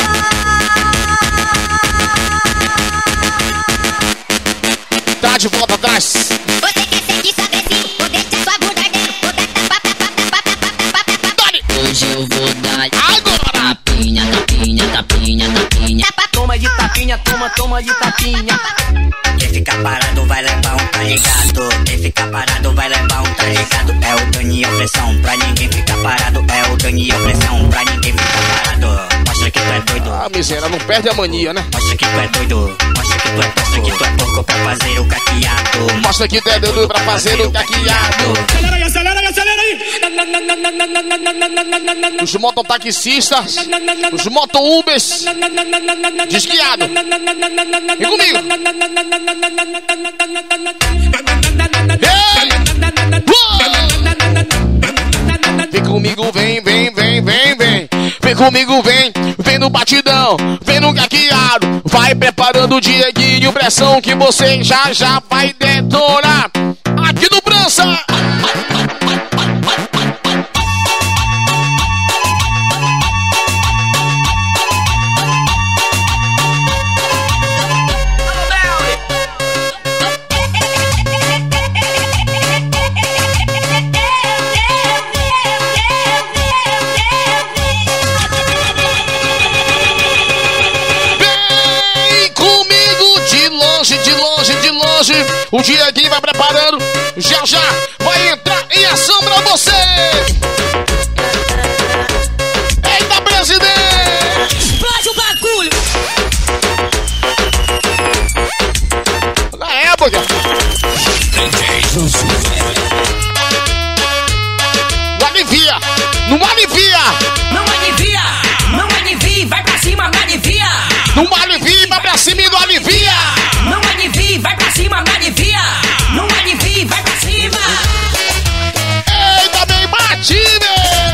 paz. Tá de volta atrás. Você quer sentir, saber se vou deixar sua bunda arder. Vou dar tapa, Hoje eu vou dar agora. Tapinha, tapinha, tapinha, tapinha. Toma de tapinha, toma, toma de tapinha. Quem ficar parado vai levar um tá ligado. Quem ficar parado vai levar um tá ligado. É o Daniel pressão, pra ninguém ficar parado. É o Daniel pressão, pra ninguém ficar parado. Mostra que tu é doido. Ah, miséria, não perde a mania, né? Mostra que tu é doido. Mostra que tu é, mostra que tu é porco pra fazer o caqueado. Mostra que tu é doido pra fazer o caqueado. Acelera aí, acelera aí, acelera aí. Os mototaxistas, os moto-ubers, desguiado. Vem comigo. Ei! Vem comigo, vem, vem, vem, vem, vem. Vem comigo, vem, vem no batidão, vem no caqueado. Vai preparando o Dieguinho, pressão que você já já vai detonar. Aqui no Brança. O Dieguinho vai preparando. Já já vai entrar em ação pra você. Eita, presidente! Explode o bagulho! Na época. Não alivia! Não alivia! Não alivia! Não alivia! Vai pra cima, não alivia! Não alivia! Vai pra cima e não alivia! Não alivia! Vai pra cima, não alivia! Não alivia! Vai pra cima! Eita, bem batido!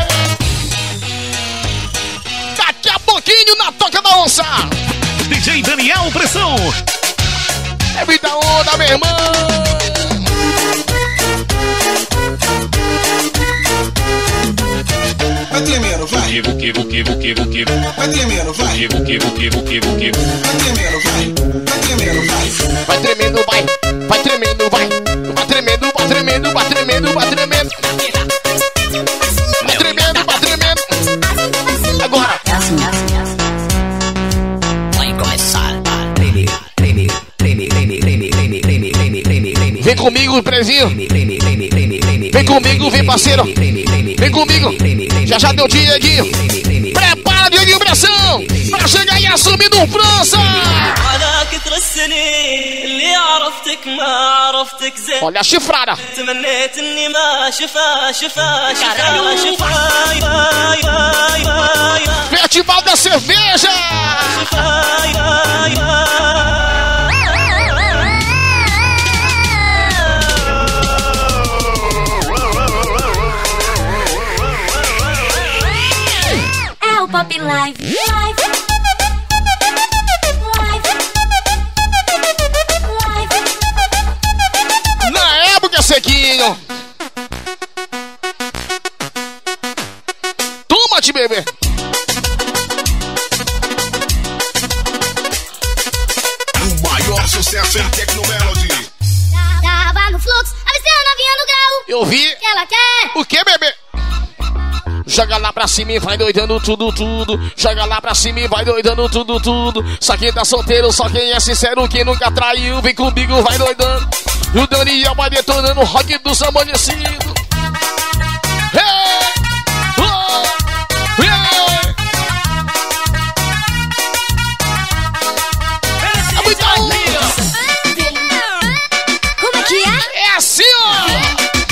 Daqui a pouquinho na Toca da Onça! D J Daniel Pressão! É vida onda, meu irmão! Vai tremendo, vai. O que, o que, o que, o que, Vai tremendo, vai. o que, o que, o que, o que, Vai tremendo, vai. Vai tremendo, vai. Vai tremendo, vai. Vai tremendo, vai. Vai tremendo, vai tremendo, vai tremendo, vai tremendo. Vai tremendo, vai tremendo. Agora. É assim, é assim, é assim. Vai começar a tremer, tremer, tremer, tremer, tremer, tremer, tremer, tremer, tremer, tremer. Vem comigo, prezinho. Vem comigo, vem parceiro. Vem comigo. Já já deu Dieguinho. Prepara, Dieguinho Pressão. Pra chegar e assumir no França. Olha a chifrada. Festival da cerveja. É o Pop Live. Live. Na época, Sequinho. Toma-te, bebê. O maior sucesso em Tecnomelody. Tava no fluxo, avistei a novinha no grau. Eu vi. Que ela quer. O que, bebê? Joga lá pra cima e vai doidando tudo, tudo. Joga lá pra cima e vai doidando tudo, tudo. Só quem tá solteiro, só quem é sincero, quem nunca traiu, vem comigo, vai doidando. E o Daniel vai detonando o rock dos amanhecidos. Hey! Oh! Yeah! É muita onda! Como é que é? É assim, ó!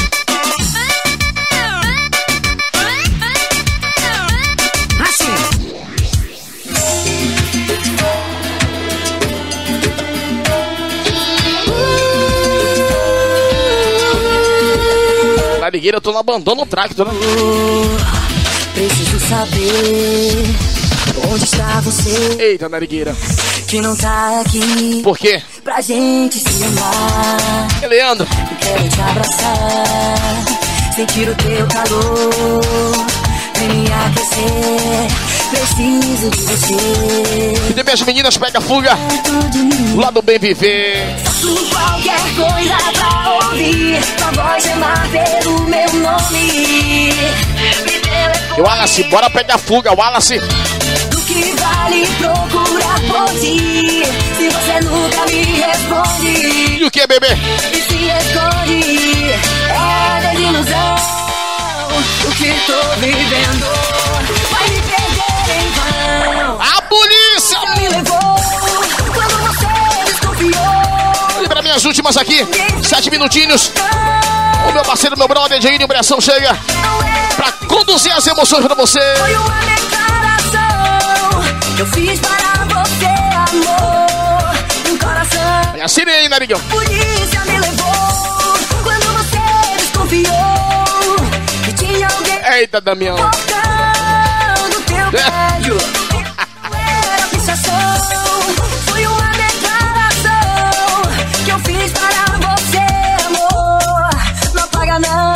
Narigueira, eu tô no abandono no tracto, né? Preciso saber onde está você. Eita, Narigueira. Que não tá aqui. Por quê? Pra gente se amar. E Leandro? Quero te abraçar, sentir o teu calor, vem me aquecer. Preciso de você. E também as meninas pega fuga lá do Bem Viver. Faço qualquer coisa pra ouvir tua voz chamar pelo meu nome. E o Wallace, bora pegar fuga, Wallace. Do que vale procurar por ti, se você nunca me responde? E o que, bebê? E se esconde, é desilusão. O que tô vivendo vai me perder em vão. A polícia me levou quando você desconfiou. E pra minhas últimas aqui, sete minutinhos. O meu parceiro, meu brother, Jair Impressão chega pra conduzir as emoções pra você. Foi uma declaração que eu fiz para você, amor. Um coração. É assim aí, Narigão. A polícia me levou quando você desconfiou que tinha alguém. Eita, Damião. Tocando teu prédio. Era fixação. Foi uma declaração que eu fiz para você, amor. Não apaga não.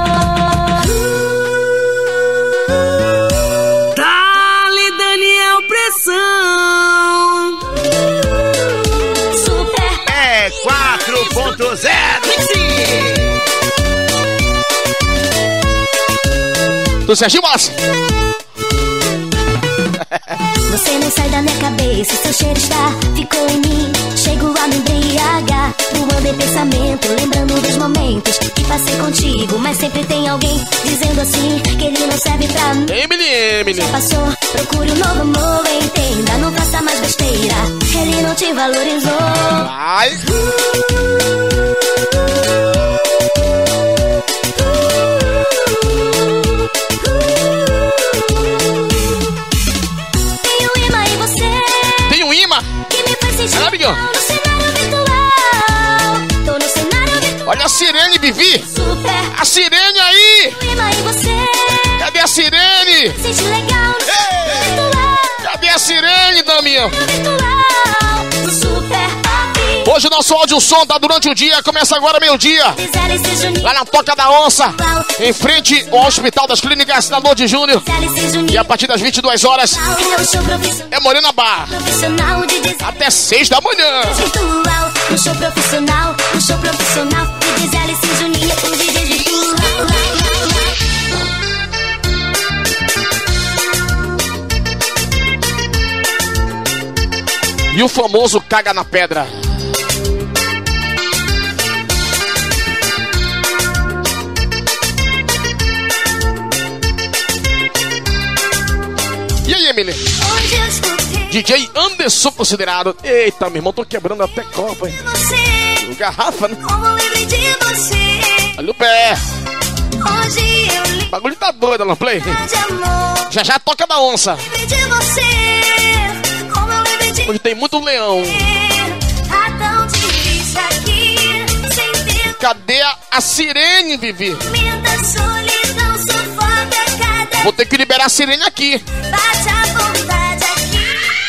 Dale, Daniel Pressão. Super É quatro ponto zero. Do Serginho Wallace. Você não sai da minha cabeça, seu cheiro está, ficou em mim. Chego a me embriagar, voando em pensamento, lembrando dos momentos que passei contigo. Mas sempre tem alguém dizendo assim, que ele não serve pra mim. Emily, Emily. Já passou, procure um novo amor, entenda, não faça mais besteira. Ele não te valorizou. Vai. Tem um imã em você. Tem um imã? Que me faz sentir ah, legal no cenário virtual. Tô no cenário virtual. Olha a Sirene, Vivi. Super. A Sirene aí. Tem um imã em você. Cadê a Sirene? Me sente legal no cenário virtual. Cadê a Sirene, Damião? Virtual. Super pop. Hoje o nosso áudio som tá durante o dia, começa agora meio-dia. Lá na Toca da Onça, em frente ao Hospital das Clínicas da Lorde Júnior. E a partir das vinte e duas horas é Morena Bar. Até seis da manhã. Um show profissional, um show profissional. De Gisele e Juninho, um D J virtual. E o famoso caga na pedra. E aí, Emily? D J Anderson considerado. Eita, meu irmão, tô quebrando até copa, hein? O garrafa, né? Olha o pé. O bagulho tá doido, Alan Play. Já já Toca da Onça. Onde tem muito leão. Cadê a, a Sirene, Vivi? Vou ter que liberar a Sirene aqui. Bate a vontade aqui.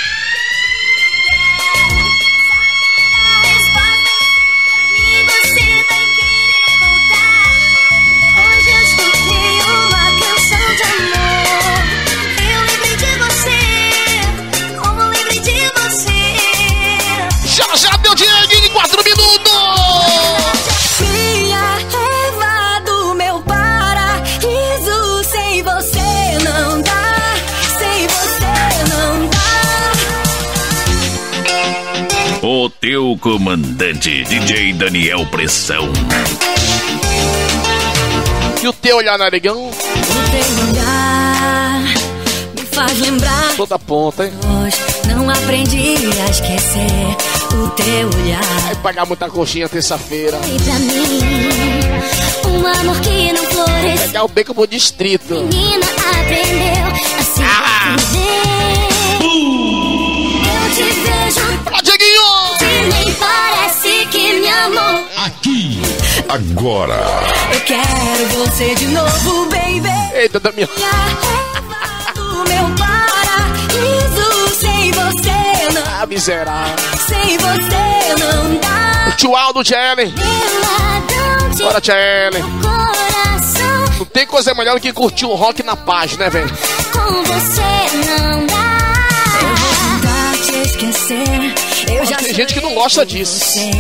E você vai querer voltar. Hoje eu escutei uma canção de amor. Eu lembrei de você, como lembrei de você. Já já deu Diego em quatro minutos. Minha raiva do meu paraíso, sem você não dá, sem você não dá. O teu comandante, D J Daniel Pressão. E o teu olhar, narigão? O teu olhar me faz lembrar. Toda ponta, hein? Hoje não aprendi a esquecer o teu olhar. Vai pagar muita coxinha terça-feira. E pra mim, um amor que não floresce. Pegar o beco pro distrito. Menina aprendeu a se ah. entender. Eu te vejo. Fala, Dieguinho! E nem parece que me amou. Aqui, agora. Eu quero você de novo, baby. Eita, Damião. Do meu paraíso, sem você não. Ah, miserável. Sem você não dá. O tio Aldo, Tia Ellen. Bora, Tia Ellen. Não tem coisa melhor do que curtir o rock na paz, né, velho? Com você não dá. Eu vou tentar te esquecer. Eu já tem gente que não gosta disso.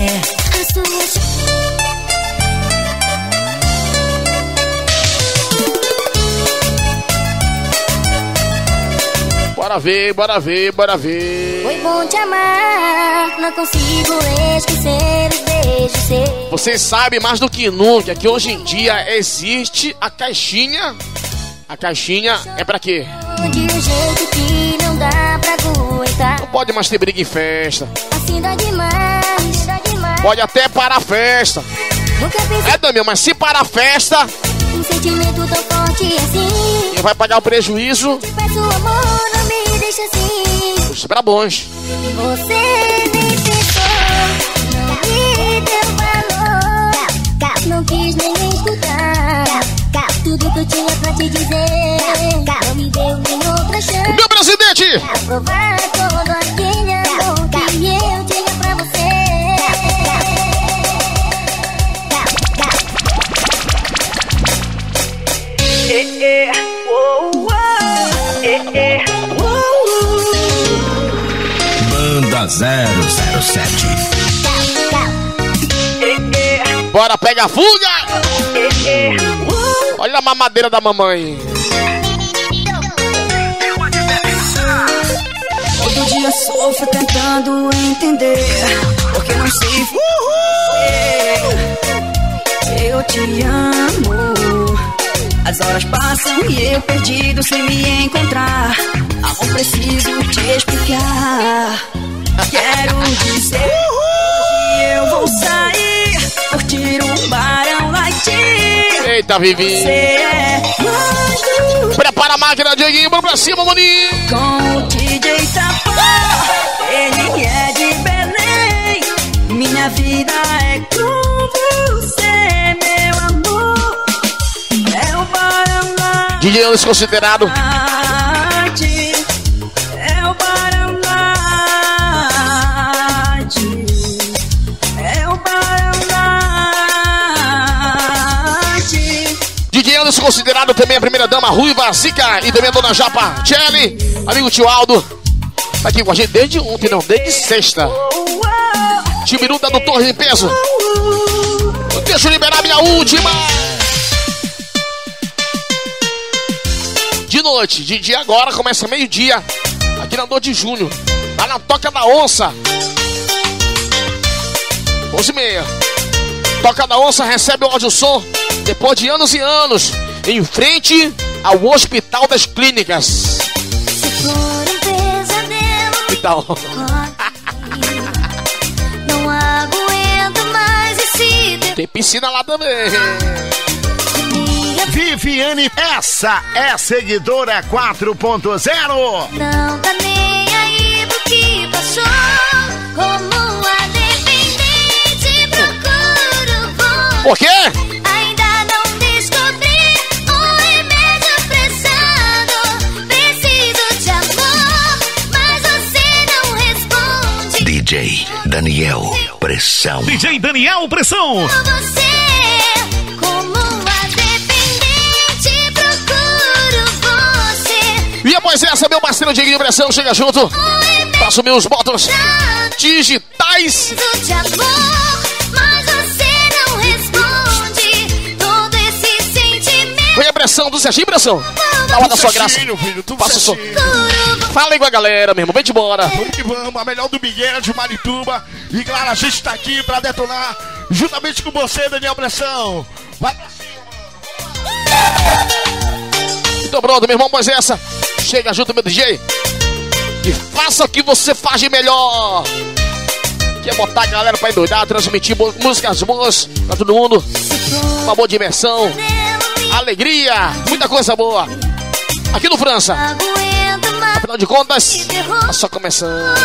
Bora ver, bora ver, bora ver. Foi bom te amar, não consigo esquecer os beijos seus. Vocês sabem mais do que nunca que hoje em dia existe a caixinha. A caixinha é pra quê? De um jeito que não dá pra aguentar. Não pode mais ter briga em festa. Assim dá demais, dá demais. Pode até parar a festa. Nunca pensei. É, Damião, mas se parar a festa, um sentimento tão forte assim. quem vai pagar o prejuízo? Te peço amor, não me deixa assim. Os brabões. Você nem pensou, não me deu valor. Não quis nem escutar tudo que eu tinha pra te dizer. Não me deu nem outra chance. Meu presidente! Pra provar todo aquele amor que eu tinha pra você. Eh, eh, oh, oh, eh, eh, oh, oh. Banda zero zero sete. Bora, pega a fuga! Olha a mamadeira da mamãe. Sofro tentando entender, porque não sei fazer. Eu te amo. As horas passam e eu perdido sem me encontrar. Amor, preciso te explicar. Quero dizer que eu vou sair, curtir um barão light. Eita, Vivi. Você é mais do... Prepara a máquina, Dieguinho, vamos pra cima, maninho. Com o D J Tapó, ele é de Belém. Minha vida é com você, meu amor. É o barão light. D J Anderson considerado. É o barão light. É o barão light. D J Anderson considerado também a primeira dama Ruiva, Zica e também a dona Japa Jelly, amigo tio Aldo. Tá aqui com a gente desde ontem, não, desde sexta. Timiruta do Torre em peso. Deixa eu liberar minha última. De noite, de dia agora, começa meio-dia. Aqui na Dor de Junho, lá na Toca da Onça. onze e meia. Toca da Onça recebe o áudio som depois de anos e anos, em frente ao Hospital das Clínicas. Se for um pesadelo, Hospital. não aguento mais esse tempo. Tem piscina lá também. Viviane, essa é seguidora quatro ponto zero. Não tá nem aí pro que passou. Como a dependente procuro você. Por quê? Ainda não descobri um remédio pressado. Preciso de amor, mas você não responde. D J Daniel Pressão. D J Daniel Pressão. Você, como a dependente procuro você. E após essa, meu parceiro Dieguinho Pressão chega junto pra assumir os votos digitais. Preciso de amor, mas você não responde. Todo esse sentimento. Foi a pressão do Serginho, Pressão. Na hora da sua graça. Filho, tu Faça o som. Serginho. Fala aí com a galera, meu irmão. Vem de embora. Vamos que vamos, a melhor do Miguel de Marituba. E claro, a gente tá aqui pra detonar juntamente com você, Daniel Pressão. Vai pra Então pronto, meu irmão, pois essa. Chega junto, meu D J. E faça o que você faz de melhor. Que é botar a galera pra endoidar, transmitir bo- músicas boas pra todo mundo. Uma boa diversão, alegria, muita coisa boa. Aqui no França. Afinal de contas, tá só começando.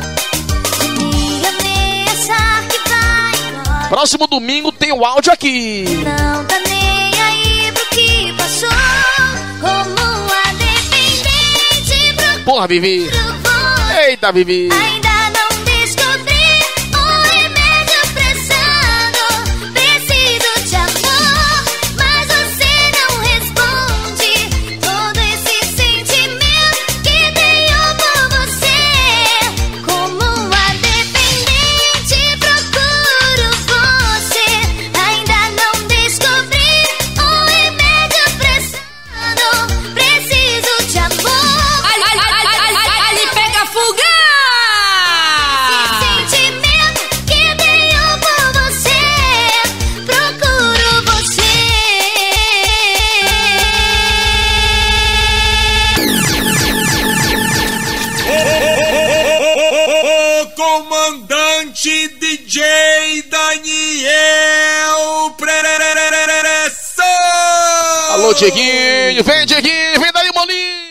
Próximo domingo tem o áudio aqui. Não tá nem aí pro que passou. Como a dependente procuro Porra, Vivi. você. Eita, Vivi. Ainda não descobri um remédio pressado. Preciso de amor, mas você não responde. Todo esse sentimento que tenho por você. Como a dependente procuro você. Ainda não descobri um remédio pressado. Preciso de amor. Ali, ali, ali, ali, ali pega fuga! Sentimento que tenho por você, procuro você. o comandante D J Daniel Pressão. Alô, Dieguinho. Vem, Dieguinho. Vem daí, molinho.